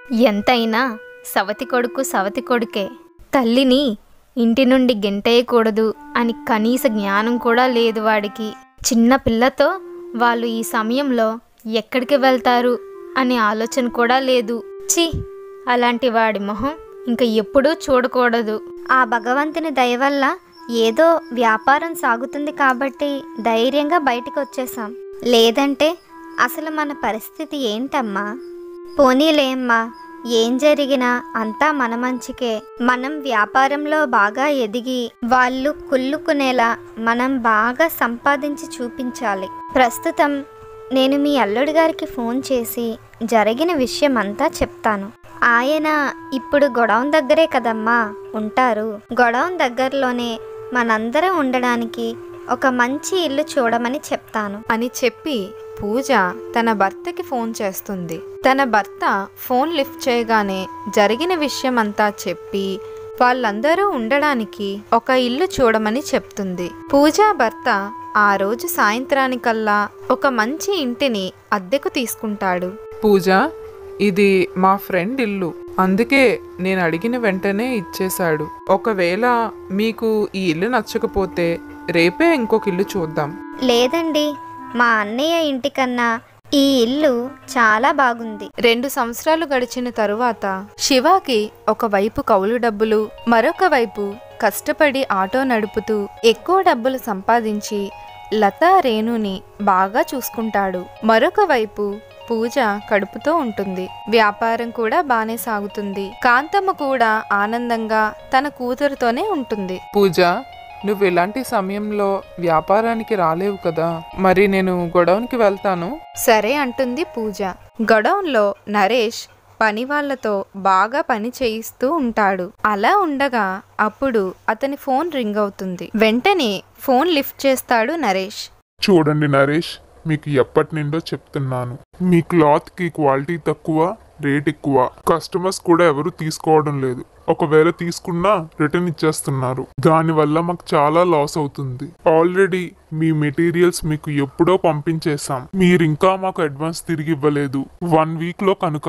ఎంతైనా సవతి కొడుకు సవతి కొడుకే. తల్లిని ఇంటి నుండి గెంటేయకూడదు అని కనీస జ్ఞానం కూడా లేదు వాడికి. చిన్న పిల్లతో వాళ్ళు ఈ సమయంలో ఎక్కడికి వెళ్తారు అనే ఆలోచన కూడా లేదు. ఛీ, అలాంటి వాడి మొహం ఇంకా ఎప్పుడూ చూడకూడదు. ఆ భగవంతుని దయ వల్ల ఏదో వ్యాపారం సాగుతుంది కాబట్టి ధైర్యంగా బయటకు వచ్చేసాం. లేదంటే అసలు మన పరిస్థితి ఏంటమ్మా? పోనీలేమ్మా, ఏం జరిగినా అంతా మన మంచికే. మనం వ్యాపారంలో బాగా ఎదిగి వాళ్ళు కుళ్ళుకునేలా మనం బాగా సంపాదించి చూపించాలి. ప్రస్తుతం నేను మీ అల్లుడి గారికి ఫోన్ చేసి జరిగిన విషయం అంతా చెప్తాను. ఆయన ఇప్పుడు గొడౌన్ దగ్గరే కదమ్మా ఉంటారు. గొడౌన్ దగ్గరలోనే మనందరం ఉండడానికి ఒక మంచి ఇల్లు చూడమని చెప్తాను అని చెప్పి పూజ తన భర్తకి ఫోన్ చేస్తుంది. తన భర్త ఫోన్ లిఫ్ట్ చేయగానే జరిగిన విషయం అంతా చెప్పి వాళ్ళందరూ ఉండడానికి ఒక ఇల్లు చూడమని చెప్తుంది. పూజ భర్త ఆ రోజు సాయంత్రానికల్లా ఒక మంచి ఇంటిని అద్దెకు తీసుకుంటాడు. పూజ, ఇది మా ఫ్రెండ్ ఇల్లు, అందుకే నేను అడిగిన వెంటనే ఇచ్చేశాడు. ఒకవేళ మీకు ఈ ఇల్లు నచ్చకపోతే రేపే ఇంకొక ఇల్లు చూద్దాం. లేదండి, మా అన్నయ్య ఇంటికన్నా ఈ ఇల్లు చాలా బాగుంది. 2 సంవత్సరాలు గడిచిన తరువాత శివాకి ఒకవైపు కౌలు డబ్బులు, మరొక వైపు కష్టపడి ఆటో నడుపుతూ ఎక్కువ డబ్బులు సంపాదించి లతా రేణుని బాగా చూసుకుంటాడు. మరొక వైపు పూజ కడుపుతో ఉంటుంది. వ్యాపారం కూడా బానే సాగుతుంది. కాంతమ్మ కూడా ఆనందంగా తన కూతురుతోనే ఉంటుంది. పూజ, నువ్వు ఇలాంటి సమయంలో వ్యాపారానికి రాలేవు కదా, మరి నేను గొడౌన్కి వెళ్తాను. సరే అంటుంది పూజ. గొడౌన్లో నరేష్ పని వాళ్లతో బాగా పని చేయిస్తూ ఉంటాడు. అలా ఉండగా అప్పుడు అతని ఫోన్ రింగ్ అవుతుంది. వెంటనే ఫోన్ లిఫ్ట్ చేస్తాడు నరేష్. చూడండి నరేష్, మీకు ఎప్పటి నుండో చెప్తున్నాను, మీ క్లాత్కి క్వాలిటీ తక్కువ, రేట్ ఎక్కువ. కస్టమర్స్ కూడా ఎవరు తీసుకోవడం లేదు. ఒకవేళ తీసుకున్నా రిటర్న్ ఇచ్చేస్తున్నారు. దానివల్ల మాకు చాలా లాస్ అవుతుంది. ఆల్రెడీ మీ మెటీరియల్స్ మీకు ఎప్పుడో పంపించేశాం. మీరు ఇంకా మాకు అడ్వాన్స్ తిరిగి ఇవ్వలేదు. 1 వీక్లో కనుక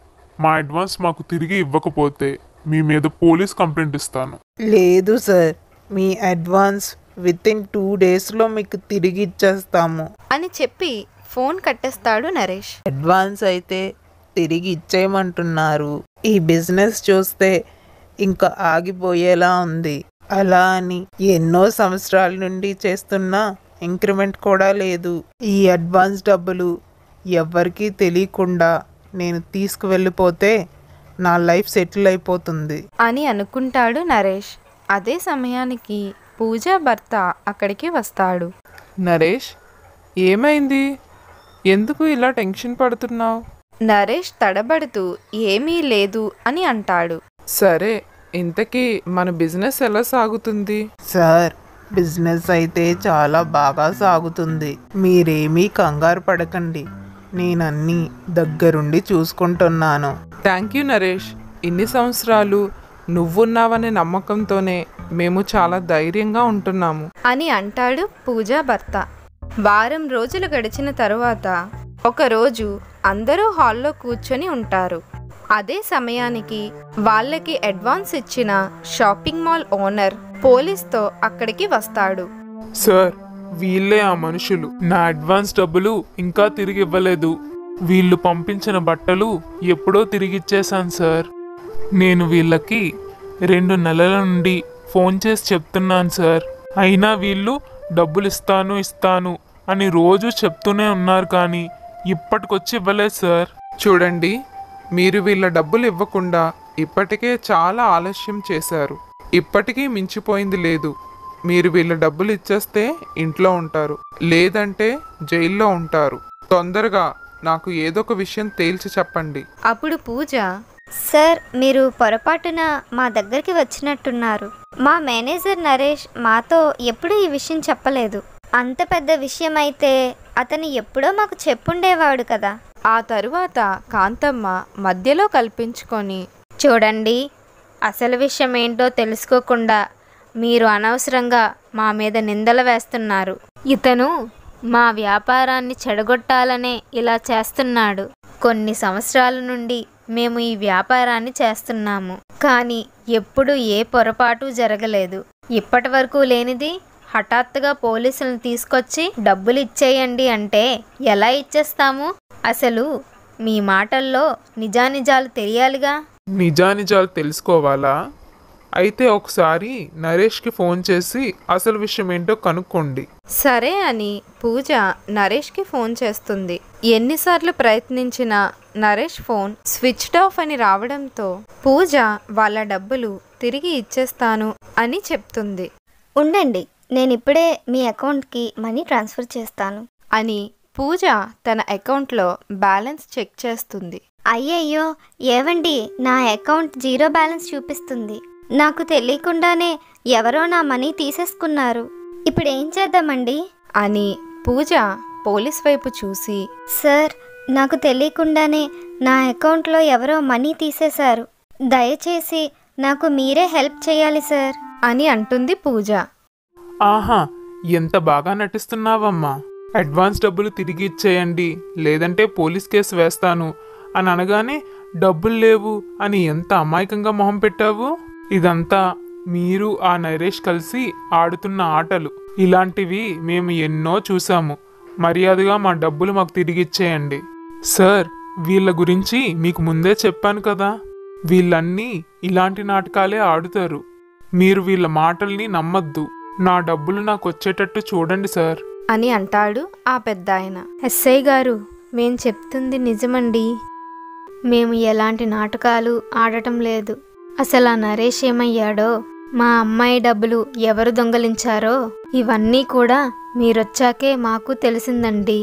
మా అడ్వాన్స్ మాకు తిరిగి ఇవ్వకపోతే మీ మీద పోలీస్ కంప్లైంట్ ఇస్తాను. లేదు సార్, మీ అడ్వాన్స్ వితిన్ 2 డేస్లో మీకు తిరిగి ఇచ్చేస్తాము అని చెప్పి ఫోన్ కట్టేస్తాడు నరేష్. అడ్వాన్స్ అయితే తిరిగి ఇచ్చేయమంటున్నారు. ఈ బిజినెస్ చూస్తే ఇంకా ఆగిపోయేలా ఉంది. అలా అని ఎన్నో సంవత్సరాల నుండి చేస్తున్నా ఇంక్రిమెంట్ కూడా లేదు. ఈ అడ్వాన్స్ డబ్బులు ఎవ్వరికీ తెలియకుండా నేను తీసుకువెళ్ళిపోతే నా లైఫ్ సెటిల్ అయిపోతుంది అని అనుకుంటాడు నరేష్. అదే సమయానికి పూజ భర్త అక్కడికి వస్తాడు. నరేష్, ఏమైంది? ఎందుకు ఇలా టెన్షన్ పడుతున్నావు? నరేష్ తడబడుతూ ఏమీ లేదు అని అంటాడు. సరే, ఇంతకీ మన బిజినెస్ ఎలా సాగుతుంది? సార్, బిజినెస్ అయితే చాలా బాగా సాగుతుంది. మీరేమీ కంగారు పడకండి, నేనన్నీ దగ్గరుండి చూసుకుంటున్నాను. Thank you Naresh. ఇన్ని సంవత్సరాలు నువ్వున్నావనే నమ్మకంతోనే మేము చాలా ధైర్యంగా ఉంటున్నాము అని అంటాడు పూజ భర్త. వారం రోజులు గడిచిన తరువాత ఒకరోజు అందరూ హాల్లో కూర్చొని ఉంటారు. అదే సమయానికి వాళ్ళకి అడ్వాన్స్ ఇచ్చిన షాపింగ్ మాల్ ఓనర్ పోలీస్తో అక్కడికి వస్తాడు. సార్, వీళ్ళే ఆ మనుషులు. నా అడ్వాన్స్ డబ్బులు ఇంకా తిరిగి ఇవ్వలేదు. వీళ్ళు పంపించిన బట్టలు ఎప్పుడో తిరిగిచ్చేశాను సార్. నేను వీళ్ళకి 2 నెలల నుండి ఫోన్ చేసి చెప్తున్నాను సార్. అయినా వీళ్ళు డబ్బులు ఇస్తాను అని రోజు చెప్తూనే ఉన్నారు, కానీ ఇప్పటికొచ్చి ఇవ్వలేదు సార్. చూడండి, మీరు వీళ్ళ డబ్బులు ఇవ్వకుండా ఇప్పటికే చాలా ఆలస్యం చేశారు. ఇప్పటికీ మించిపోయింది లేదు. మీరు వీళ్ళ డబ్బులు ఇచ్చేస్తే ఇంట్లో ఉంటారు, లేదంటే జైల్లో ఉంటారు. తొందరగా నాకు ఏదో ఒక విషయం తేల్చి చెప్పండి. అప్పుడు పూజ, సార్, మీరు పొరపాటున మా దగ్గరికి వచ్చినట్టున్నారు. మా మేనేజర్ నరేష్ మాతో ఎప్పుడూ ఈ విషయం చెప్పలేదు. అంత పెద్ద విషయం అయితే అతను ఎప్పుడో మాకు చెప్పుండేవాడు కదా. ఆ తరువాత కాంతమ్మ మధ్యలో కల్పించుకొని, చూడండి, అసలు విషయం ఏంటో తెలుసుకోకుండా మీరు అనవసరంగా మా మీద నిందలు వేస్తున్నారు. ఇతను మా వ్యాపారాన్ని చెడగొట్టాలనే ఇలా చేస్తున్నాడు. కొన్ని సంవత్సరాల నుండి మేము ఈ వ్యాపారాన్ని చేస్తున్నాము, కానీ ఎప్పుడు ఏ పొరపాటు జరగలేదు. ఇప్పటి వరకు లేనిది హఠాత్తుగా పోలీసులను తీసుకొచ్చి డబ్బులు ఇచ్చేయండి అంటే ఎలా ఇచ్చేస్తాము? అసలు మీ మాటల్లో నిజానిజాలు తెలియాలిగా. నిజానిజాలు తెలుసుకోవాలా? అయితే ఒకసారి నరేష్కి ఫోన్ చేసి అసలు విషయం ఏంటో కనుక్కోండి. సరే అని పూజ నరేష్కి ఫోన్ చేస్తుంది. ఎన్నిసార్లు ప్రయత్నించినా నరేష్ ఫోన్ స్విచ్డ్ ఆఫ్ అని రావడంతో పూజ వాళ్ళ డబ్బులు తిరిగి ఇచ్చేస్తాను అని చెప్తుంది. ఉండండి, నేను ఇప్పుడే మీ అకౌంట్కి మనీ ట్రాన్స్ఫర్ చేస్తాను అని పూజ తన అకౌంట్లో బ్యాలెన్స్ చెక్ చేస్తుంది. అయ్యయ్యో ఏవండి, నా అకౌంట్ 0 బ్యాలెన్స్ చూపిస్తుంది. నాకు తెలియకుండానే ఎవరో నా మనీ తీసేసుకున్నారు. ఇప్పుడు ఏం చేద్దామండి అని పూజ పోలీస్ వైపు చూసి, సార్, నాకు తెలియకుండానే నా అకౌంట్లో ఎవరో మనీ తీసేశారు. దయచేసి నాకు మీరే హెల్ప్ చేయాలి సార్ అని అంటుంది పూజ. ఆహా, ఎంత బాగా నటిస్తున్నావమ్మా. అడ్వాన్స్ డబ్బులు తిరిగి ఇచ్చేయండి, లేదంటే పోలీస్ కేసు వేస్తాను అని అనగానే డబ్బులు లేవు అని ఎంత అమాయకంగా మొహం పెట్టావు. ఇదంతా మీరు ఆ నరేష్ కలిసి ఆడుతున్న ఆటలు. ఇలాంటివి మేము ఎన్నో చూసాము. మర్యాదగా మా డబ్బులు మాకు తిరిగి ఇచ్చేయండి. సార్, వీళ్ళ గురించి మీకు ముందే చెప్పాను కదా, వీళ్ళన్నీ ఇలాంటి నాటకాలే ఆడుతారు. మీరు వీళ్ళ మాటల్ని నమ్మద్దు. నా డబ్బులు నాకు వచ్చేటట్టు చూడండి సార్ అని అంటాడు ఆ పెద్దాయన. ఎస్ఐ గారు, మేం చెప్తుంది నిజమండి. మేము ఎలాంటి నాటకాలు ఆడటం లేదు. అసలు ఆ నరేష్ ఏమయ్యాడో, మా అమ్మాయి డబ్బులు ఎవరు దొంగలించారో ఇవన్నీ కూడా మీరొచ్చాకే మాకు తెలిసిందండి.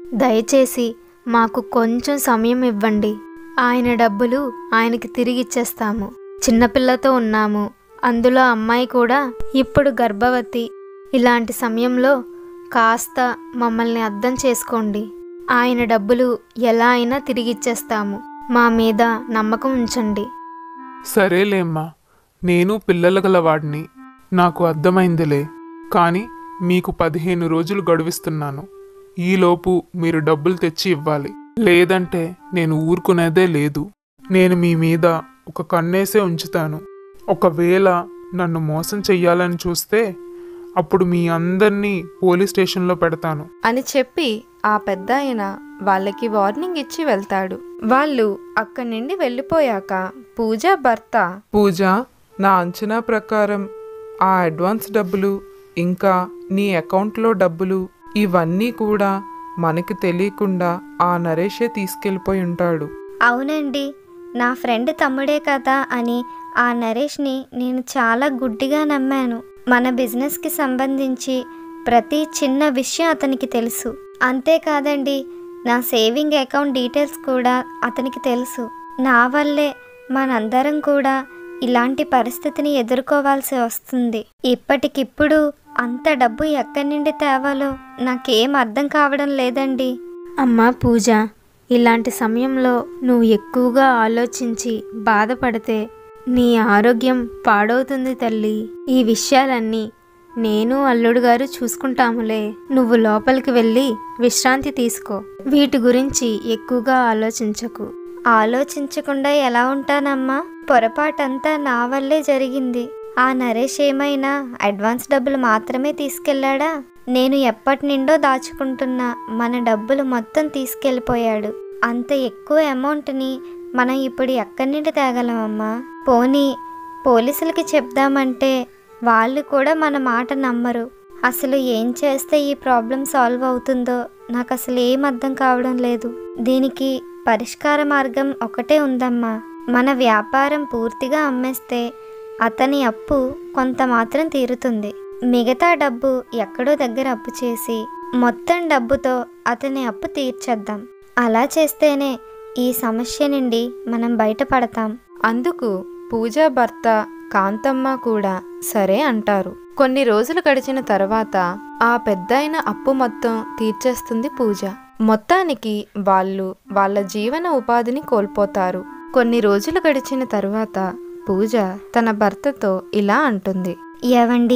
దయచేసి మాకు కొంచెం సమయం ఇవ్వండి. ఆయన డబ్బులు ఆయనకి తిరిగిచ్చేస్తాము. చిన్నపిల్లతో ఉన్నాము, అందులో అమ్మాయి కూడా ఇప్పుడు గర్భవతి. ఇలాంటి సమయంలో కాస్త మమ్మల్ని అర్థం చేసుకోండి. ఆయన డబ్బులు ఎలా అయినా తిరిగిచ్చేస్తాము. మా మీద నమ్మకం ఉంచండి. సరేలేమ్మా, నేను పిల్లల గలవాడిని, నాకు అర్థమైందిలే. కానీ మీకు 15 రోజులు గడువిస్తున్నాను. ఈలోపు మీరు డబ్బులు తెచ్చి ఇవ్వాలి, లేదంటే నేను ఊరుకునేదే లేదు. నేను మీ మీద ఒక కన్నేసే ఉంచుతాను. ఒకవేళ నన్ను మోసం చెయ్యాలని చూస్తే అప్పుడు మీ అందరినీ పోలీస్ స్టేషన్లో పెడతాను అని చెప్పి ఆ పెద్దాయన వాళ్ళకి వార్నింగ్ ఇచ్చి వెళ్తాడు. వాళ్ళు అక్కడి నుండి వెళ్ళిపోయాక పూజ భర్త, పూజ, నా అంచనా ప్రకారం ఆ అడ్వాన్స్ డబ్బులు ఇంకా నీ అకౌంట్లో డబ్బులు ఇవన్నీ కూడా మనకి తెలియకుండా ఆ నరేషే తీసుకెళ్ళిపోయి ఉంటాడు. అవునండి, నా ఫ్రెండ్ తమ్ముడే కదా అని ఆ నరేష్ని నేను చాలా గుడ్డిగా నమ్మాను. మన బిజినెస్కి సంబంధించి ప్రతి చిన్న విషయం అతనికి తెలుసు. అంతేకాదండి, నా సేవింగ్ అకౌంట్ డీటెయిల్స్ కూడా అతనికి తెలుసు. నా వల్లే మనందరం కూడా ఇలాంటి పరిస్థితిని ఎదుర్కోవాల్సి వస్తుంది. ఇప్పటికిప్పుడు అంత డబ్బు ఎక్కడి నుండి తేవాలో నాకేం అర్థం కావడం లేదండి. అమ్మా పూజ, ఇలాంటి సమయంలో నువ్వు ఎక్కువగా ఆలోచించి బాధపడితే నీ ఆరోగ్యం పాడవుతుంది తల్లి. ఈ విషయాలన్నీ నేను అల్లుడు గారు చూసుకుంటాములే. నువ్వు లోపలికి వెళ్ళి విశ్రాంతి తీసుకో. వీటి గురించి ఎక్కువగా ఆలోచించకు. ఆలోచించకుండా ఎలా ఉంటానమ్మా? పొరపాటంతా నా వల్లే జరిగింది. ఆ నరేష్ ఏమైనా అడ్వాన్స్ డబ్బులు మాత్రమే తీసుకెళ్ళాడా? నేను ఎప్పటి నుండో దాచుకుంటున్న మన డబ్బులు మొత్తం తీసుకెళ్ళిపోయాడు. అంత ఎక్కువ అమౌంట్ని మనం ఇప్పుడు ఎక్కడి నుండి తేగలమమ్మా? పోనీ పోలీసులకి చెప్దామంటే వాళ్ళు కూడా మన మాట నమ్మరు. అసలు ఏం చేస్తే ఈ ప్రాబ్లం సాల్వ్ అవుతుందో నాకు అసలు ఏం అర్థం కావడం లేదు. దీనికి పరిష్కార మార్గం ఒకటే ఉందమ్మా. మన వ్యాపారం పూర్తిగా అమ్మేస్తే అతని అప్పు కొంత మాత్రం తీరుతుంది. మిగతా డబ్బు ఎక్కడో దగ్గర అప్పు చేసి మొత్తం డబ్బుతో అతని అప్పు తీర్చేద్దాం. అలా చేస్తేనే ఈ సమస్య నుండి మనం బయటపడతాం. అందుకు పూజ భర్త కాంతమ్మ కూడా సరే అంటారు. కొన్ని రోజులు గడిచిన తర్వాత ఆ పెద్దాయన అప్పు మొత్తం తీర్చేస్తుంది పూజ. మొత్తానికి వాళ్ళు వాళ్ళ జీవన ఉపాధిని కోల్పోతారు. కొన్ని రోజులు గడిచిన తర్వాత పూజ తన భర్తతో ఇలా అంటుంది. ఏవండి,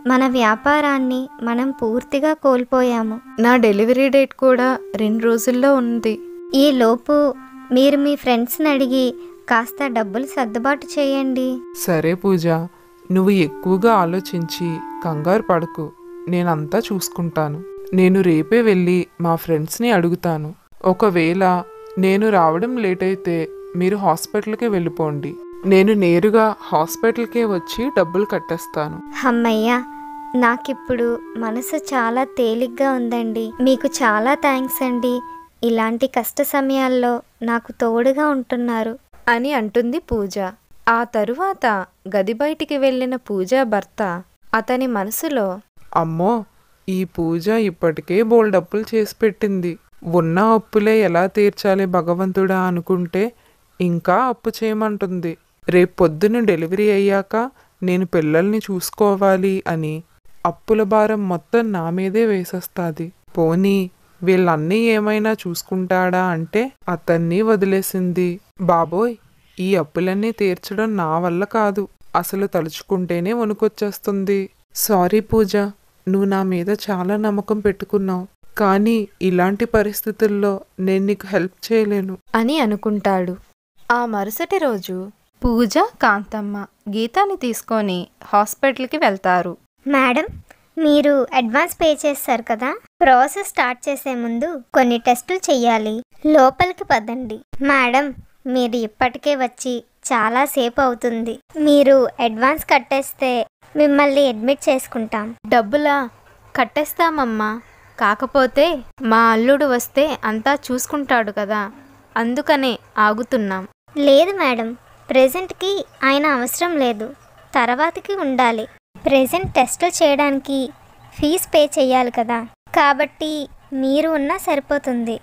మన వ్యాపారాన్ని మనం పూర్తిగా కోల్పోయాము. నా డెలివరీ డేట్ కూడా 2 రోజుల్లో ఉంది. ఈ లోపు మీరు మీ ఫ్రెండ్స్ని అడిగి కాస్త డబ్బులు సర్దుబాటు చేయండి. సరే పూజ, నువ్వు ఎక్కువగా ఆలోచించి కంగారు పడకు. నేనంతా చూసుకుంటాను. నేను రేపే వెళ్ళి మా ఫ్రెండ్స్ని అడుగుతాను. ఒకవేళ నేను రావడం లేట్ అయితే మీరు హాస్పిటల్కి వెళ్ళిపోండి. నేను నేరుగా హాస్పిటల్కే వచ్చి డబ్బులు కట్టేస్తాను. అమ్మయ్య, నాకిప్పుడు మనసు చాలా తేలిగ్గా ఉందండి. మీకు చాలా థ్యాంక్స్ అండి. ఇలాంటి కష్ట సమయాల్లో నాకు తోడుగా ఉంటున్నారు అని అంటుంది పూజ. ఆ తరువాత గది బయటికి వెళ్ళిన పూజ భర్త అతని మనసులో, అమ్మో, ఈ పూజ ఇప్పటికే బోల్డప్పులు చేసి పెట్టింది. ఉన్న అప్పులే ఎలా తీర్చాలి భగవంతుడా అనుకుంటే ఇంకా అప్పు చేయమంటుంది. రేపు పొద్దున్న డెలివరీ అయ్యాక నేను పిల్లల్ని చూసుకోవాలి అని అప్పుల భారం మొత్తం నా మీదే వేసేస్తాది. పోనీ వీళ్ళన్నీ ఏమైనా చూసుకుంటాడా అంటే అతన్ని వదిలేసింది. బాబోయ్, ఈ అప్పులన్నీ తీర్చడం నా వల్ల కాదు. అసలు తలుచుకుంటేనే వణుకొచ్చేస్తుంది. సారీ పూజ, నువ్వు నా మీద చాలా నమ్మకం పెట్టుకున్నావు. కానీ ఇలాంటి పరిస్థితుల్లో నేను నీకు హెల్ప్ చేయలేను అని అనుకుంటాడు. ఆ మరుసటి రోజు పూజ, కాంతమ్మ గీతాని తీసుకొని హాస్పిటల్కి వెళ్తారు. మేడం, మీరు అడ్వాన్స్ పే చేస్తారు కదా, ప్రాసెస్ స్టార్ట్ చేసే ముందు కొన్ని టెస్టులు చెయ్యాలి. లోపలికి పదండి. మేడం, మీరు ఇప్పటికే వచ్చి చాలా సేపు అవుతుంది. మీరు అడ్వాన్స్ కట్టేస్తే మిమ్మల్ని అడ్మిట్ చేసుకుంటాం. డబ్బులా కట్టేస్తామమ్మా. కాకపోతే మా అల్లుడు వస్తే అంతా చూసుకుంటాడు కదా, అందుకనే ఆగుతున్నాం. లేదు మేడం, ప్రెజెంట్కి ఆయన అవసరం లేదు, తర్వాతకి ఉండాలి. ప్రెజెంట్ టెస్టులు చేయడానికి ఫీజు పే చేయాలి కదా, కాబట్టి మీరు ఉన్నా సరిపోతుంది.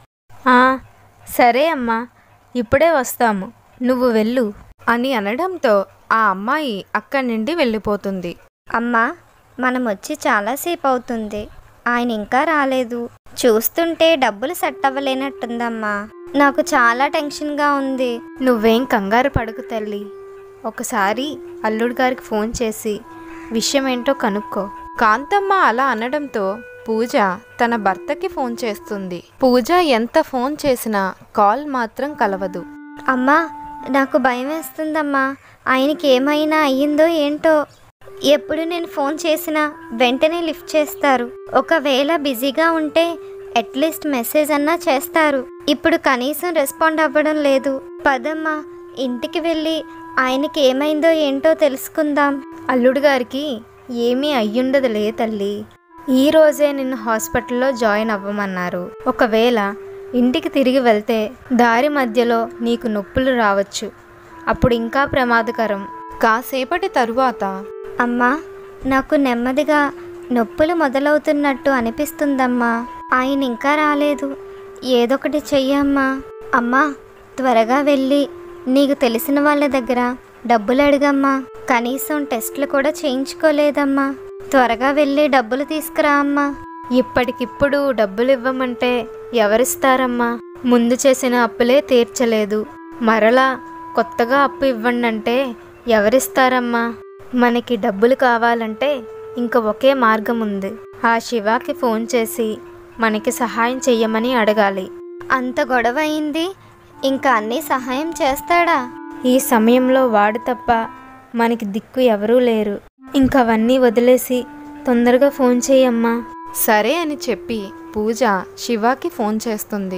సరే అమ్మా, ఇప్పుడే వస్తాము, నువ్వు వెళ్ళు అని అనడంతో ఆ అమ్మాయి అక్కడి నుండి వెళ్ళిపోతుంది. అమ్మా, మనం వచ్చి చాలాసేపు అవుతుంది, ఆయన ఇంకా రాలేదు. చూస్తుంటే డబ్బులు సెట్ అవ్వలేనట్టుందమ్మా. నాకు చాలా టెన్షన్గా ఉంది. నువ్వేం కంగారు పడకు తల్లి. ఒకసారి అల్లుడు గారికి ఫోన్ చేసి విషయం ఏంటో కనుక్కో. కాంతమ్మ అలా అనడంతో పూజ తన భర్తకి ఫోన్ చేస్తుంది. పూజ ఎంత ఫోన్ చేసినా కాల్ మాత్రం కలవదు. అమ్మా, నాకు భయం వేస్తుందమ్మా. ఆయనకి ఏమైనా అయ్యిందో ఏంటో. ఎప్పుడు నేను ఫోన్ చేసినా వెంటనే లిఫ్ట్ చేస్తారు. ఒకవేళ బిజీగా ఉంటే అట్లీస్ట్ మెసేజ్ అన్నా చేస్తారు. ఇప్పుడు కనీసం రెస్పాండ్ అవ్వడం లేదు. పదమ్మా, ఇంటికి వెళ్ళి ఆయనకి ఏమైందో ఏంటో తెలుసుకుందాం. అల్లుడు గారికి ఏమీ అయ్యుండదులే తల్లి. ఈ రోజే నిన్ను హాస్పిటల్లో జాయిన్ అవ్వమన్నారు. ఒకవేళ ఇంటికి తిరిగి వెళ్తే దారి మధ్యలో నీకు నొప్పులు రావచ్చు. అప్పుడు ఇంకా ప్రమాదకరం. కాసేపటి తరువాత, అమ్మా, నాకు నెమ్మదిగా నొప్పులు మొదలవుతున్నట్టు అనిపిస్తుందమ్మా. ఆయన ఇంకా రాలేదు. ఏదొకటి చెయ్యమ్మా. అమ్మా, త్వరగా వెళ్ళి నీకు తెలిసిన వాళ్ళ దగ్గర డబ్బులు అడిగమ్మా. కనీసం టెస్టులు కూడా చేయించుకోలేదమ్మా. త్వరగా వెళ్ళి డబ్బులు తీసుకురా అమ్మా. ఇప్పటికిప్పుడు డబ్బులు ఇవ్వమంటే ఎవరిస్తారమ్మా? ముందు చేసిన అప్పులే తీర్చలేదు, మరలా కొత్తగా అప్పు ఇవ్వండి అంటే ఎవరిస్తారమ్మా? మనకి డబ్బులు కావాలంటే ఇంక ఒకే మార్గం ఉంది. ఆ శివాకి ఫోన్ చేసి మనకి సహాయం చెయ్యమని అడగాలి. అంత గొడవ అయింది, ఇంకా అన్నీ సహాయం చేస్తాడా? ఈ సమయంలో వాడు తప్ప మనకి దిక్కు ఎవరూ లేరు. ఇంకవన్నీ వదిలేసి తొందరగా ఫోన్ చేయమ్మా. సరే అని చెప్పి పూజ శివాకి ఫోన్ చేస్తుంది.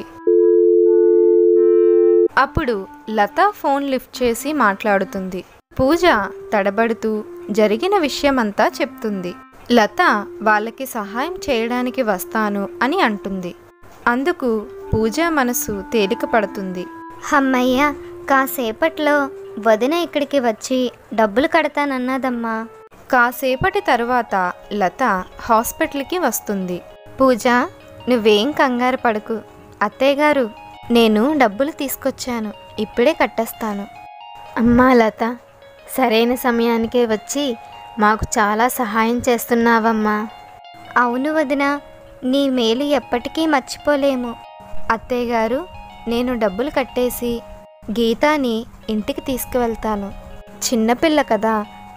అప్పుడు లత ఫోన్ లిఫ్ట్ చేసి మాట్లాడుతుంది. పూజ తడబడుతూ జరిగిన విషయమంతా చెప్తుంది. లత వాళ్ళకి సహాయం చేయడానికి వస్తాను అని అంటుంది. అందుకు పూజ మనసు తేలిక పడుతుంది. అమ్మయ్య, కాసేపట్లో వదిన ఇక్కడికి వచ్చి డబ్బులు కడతానన్నదమ్మా. కాసేపటి తరువాత లత హాస్పిటల్కి వస్తుంది. పూజ, నువ్వేం కంగారు పడకు. అత్తయ్య గారు, నేను డబ్బులు తీసుకొచ్చాను, ఇప్పుడే కట్టేస్తాను. అమ్మా లత, సరైన సమయానికే వచ్చి మాకు చాలా సహాయం చేస్తున్నావమ్మా. అవును వదిన, నీ మేలు ఎప్పటికీ మర్చిపోలేము. అత్తయ్య గారు, నేను డబ్బులు కట్టేసి గీతాని ఇంటికి తీసుకువెళ్తాను. చిన్నపిల్ల కదా,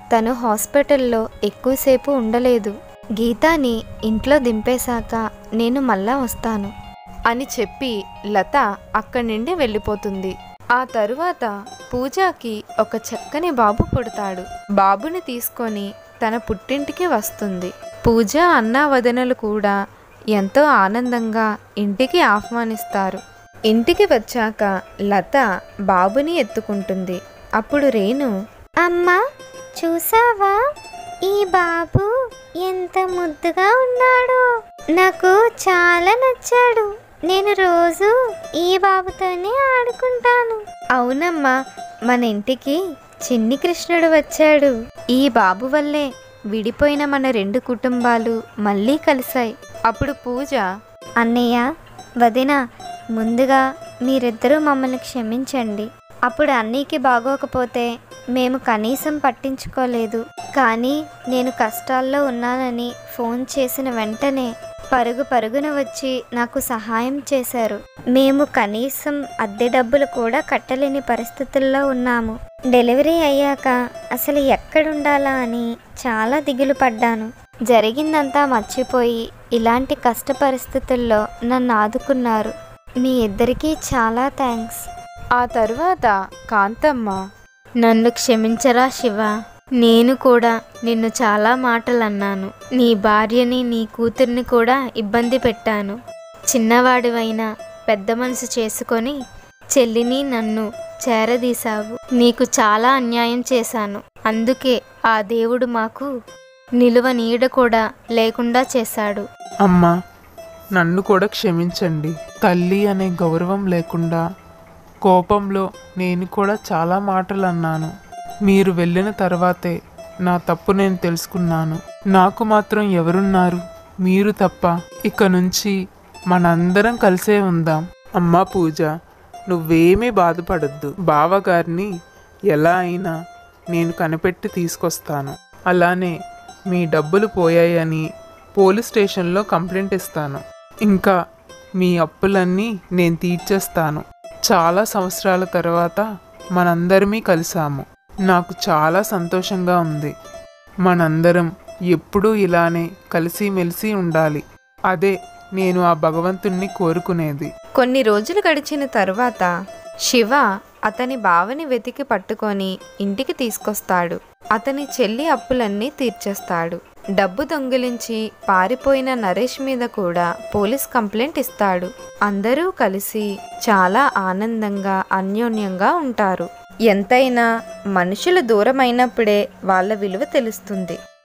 తను హాస్పిటల్లో ఎక్కువసేపు ఉండలేదు. గీతాని ఇంట్లో దింపేశాక నేను మళ్ళా వస్తాను అని చెప్పి లత అక్కడి నుండి వెళ్ళిపోతుంది. ఆ తరువాత పూజకి ఒక చక్కని బాబు పుడతాడు. బాబుని తీసుకొని తన పుట్టింటికి వస్తుంది. పూజ అన్నా వదినలు కూడా ఎంతో ఆనందంగా ఇంటికి ఆహ్వానిస్తారు. ఇంటికి వచ్చాక లత బాబుని ఎత్తుకుంటుంది. అప్పుడు రేణు, అమ్మా చూసావా, ఈ బాబు ఎంత ముద్దుగా ఉన్నాడో, నాకు చాలా నచ్చాడు. నేను రోజు ఈ బాబుతోనే ఆడుకుంటాను. అవునమ్మా, మన ఇంటికి చిన్ని కృష్ణుడు వచ్చాడు. ఈ బాబు వల్లే విడిపోయిన మన 2 కుటుంబాలు మళ్ళీ కలిశాయి. అప్పుడు పూజ, అన్నయ్య, వదిన, ముందుగా మీరిద్దరూ మమ్మల్ని క్షమించండి. అప్పుడు అన్నయ్యకి బాగోకపోతే మేము కనీసం పట్టించుకోలేదు. కానీ నేను కష్టాల్లో ఉన్నానని ఫోన్ చేసిన వెంటనే పరుగున వచ్చి నాకు సహాయం చేశారు. మేము కనీసం అద్దె డబ్బులు కూడా కట్టలేని పరిస్థితుల్లో ఉన్నాము. డెలివరీ అయ్యాక అసలు ఎక్కడుండాలా అని చాలా దిగులు పడ్డాను. జరిగిందంతా మర్చిపోయి ఇలాంటి కష్ట పరిస్థితుల్లో నన్ను ఆదుకున్నారు. మీ ఇద్దరికీ చాలా థ్యాంక్స్. ఆ తరువాత కాంతమ్మ, నన్ను క్షమించరా శివ, నేను కూడా నిన్ను చాలా మాటలు అన్నాను. నీ భార్యని నీ కూతుర్ని కూడా ఇబ్బంది పెట్టాను. చిన్నవాడివైనా పెద్ద మనసు చేసుకొని చెల్లిని నన్ను చేరదీశావు. నీకు చాలా అన్యాయం చేశాను. అందుకే ఆ దేవుడు మాకు నిలువ నీడ కూడా లేకుండా చేశాడు. అమ్మా, నన్ను కూడా క్షమించండి. తల్లి అనే గౌరవం లేకుండా కోపంలో నేను కూడా చాలా మాటలు అన్నాను. మీరు వెళ్ళిన తర్వాతే నా తప్పు నేను తెలుసుకున్నాను. నాకు మాత్రం ఎవరున్నారు? మీరు తప్ప. ఇక నుంచి మనందరం కలిసే ఉందాం. అమ్మా పూజ, నువ్వేమీ బాధపడద్దు. బావగారిని ఎలా అయినా నేను కనిపెట్టి తీసుకొస్తాను. అలానే మీ డబ్బులు పోయాయని పోలీస్ స్టేషన్లో కంప్లైంట్ ఇస్తాను. ఇంకా మీ అప్పులన్నీ నేను తీర్చేస్తాను. చాలా సంవత్సరాల తర్వాత మనందరమీ కలిసాము. నాకు చాలా సంతోషంగా ఉంది. మనందరం ఎప్పుడూ ఇలానే కలిసిమెలిసి ఉండాలి. అదే నేను ఆ భగవంతుణ్ణి కోరుకునేది. కొన్ని రోజులు గడిచిన తరువాత శివ అతని బావని వెతికి పట్టుకొని ఇంటికి తీసుకొస్తాడు. అతని చెల్లి అప్పులన్నీ తీర్చేస్తాడు. డబ్బు దొంగిలించి పారిపోయిన నరేష్ మీద కూడా పోలీస్ కంప్లైంట్ ఇస్తాడు. అందరూ కలిసి చాలా ఆనందంగా అన్యోన్యంగా ఉంటారు. ఎంతైనా మనుషులు దూరమైనప్పుడే వాళ్ళ విలువ తెలుస్తుంది.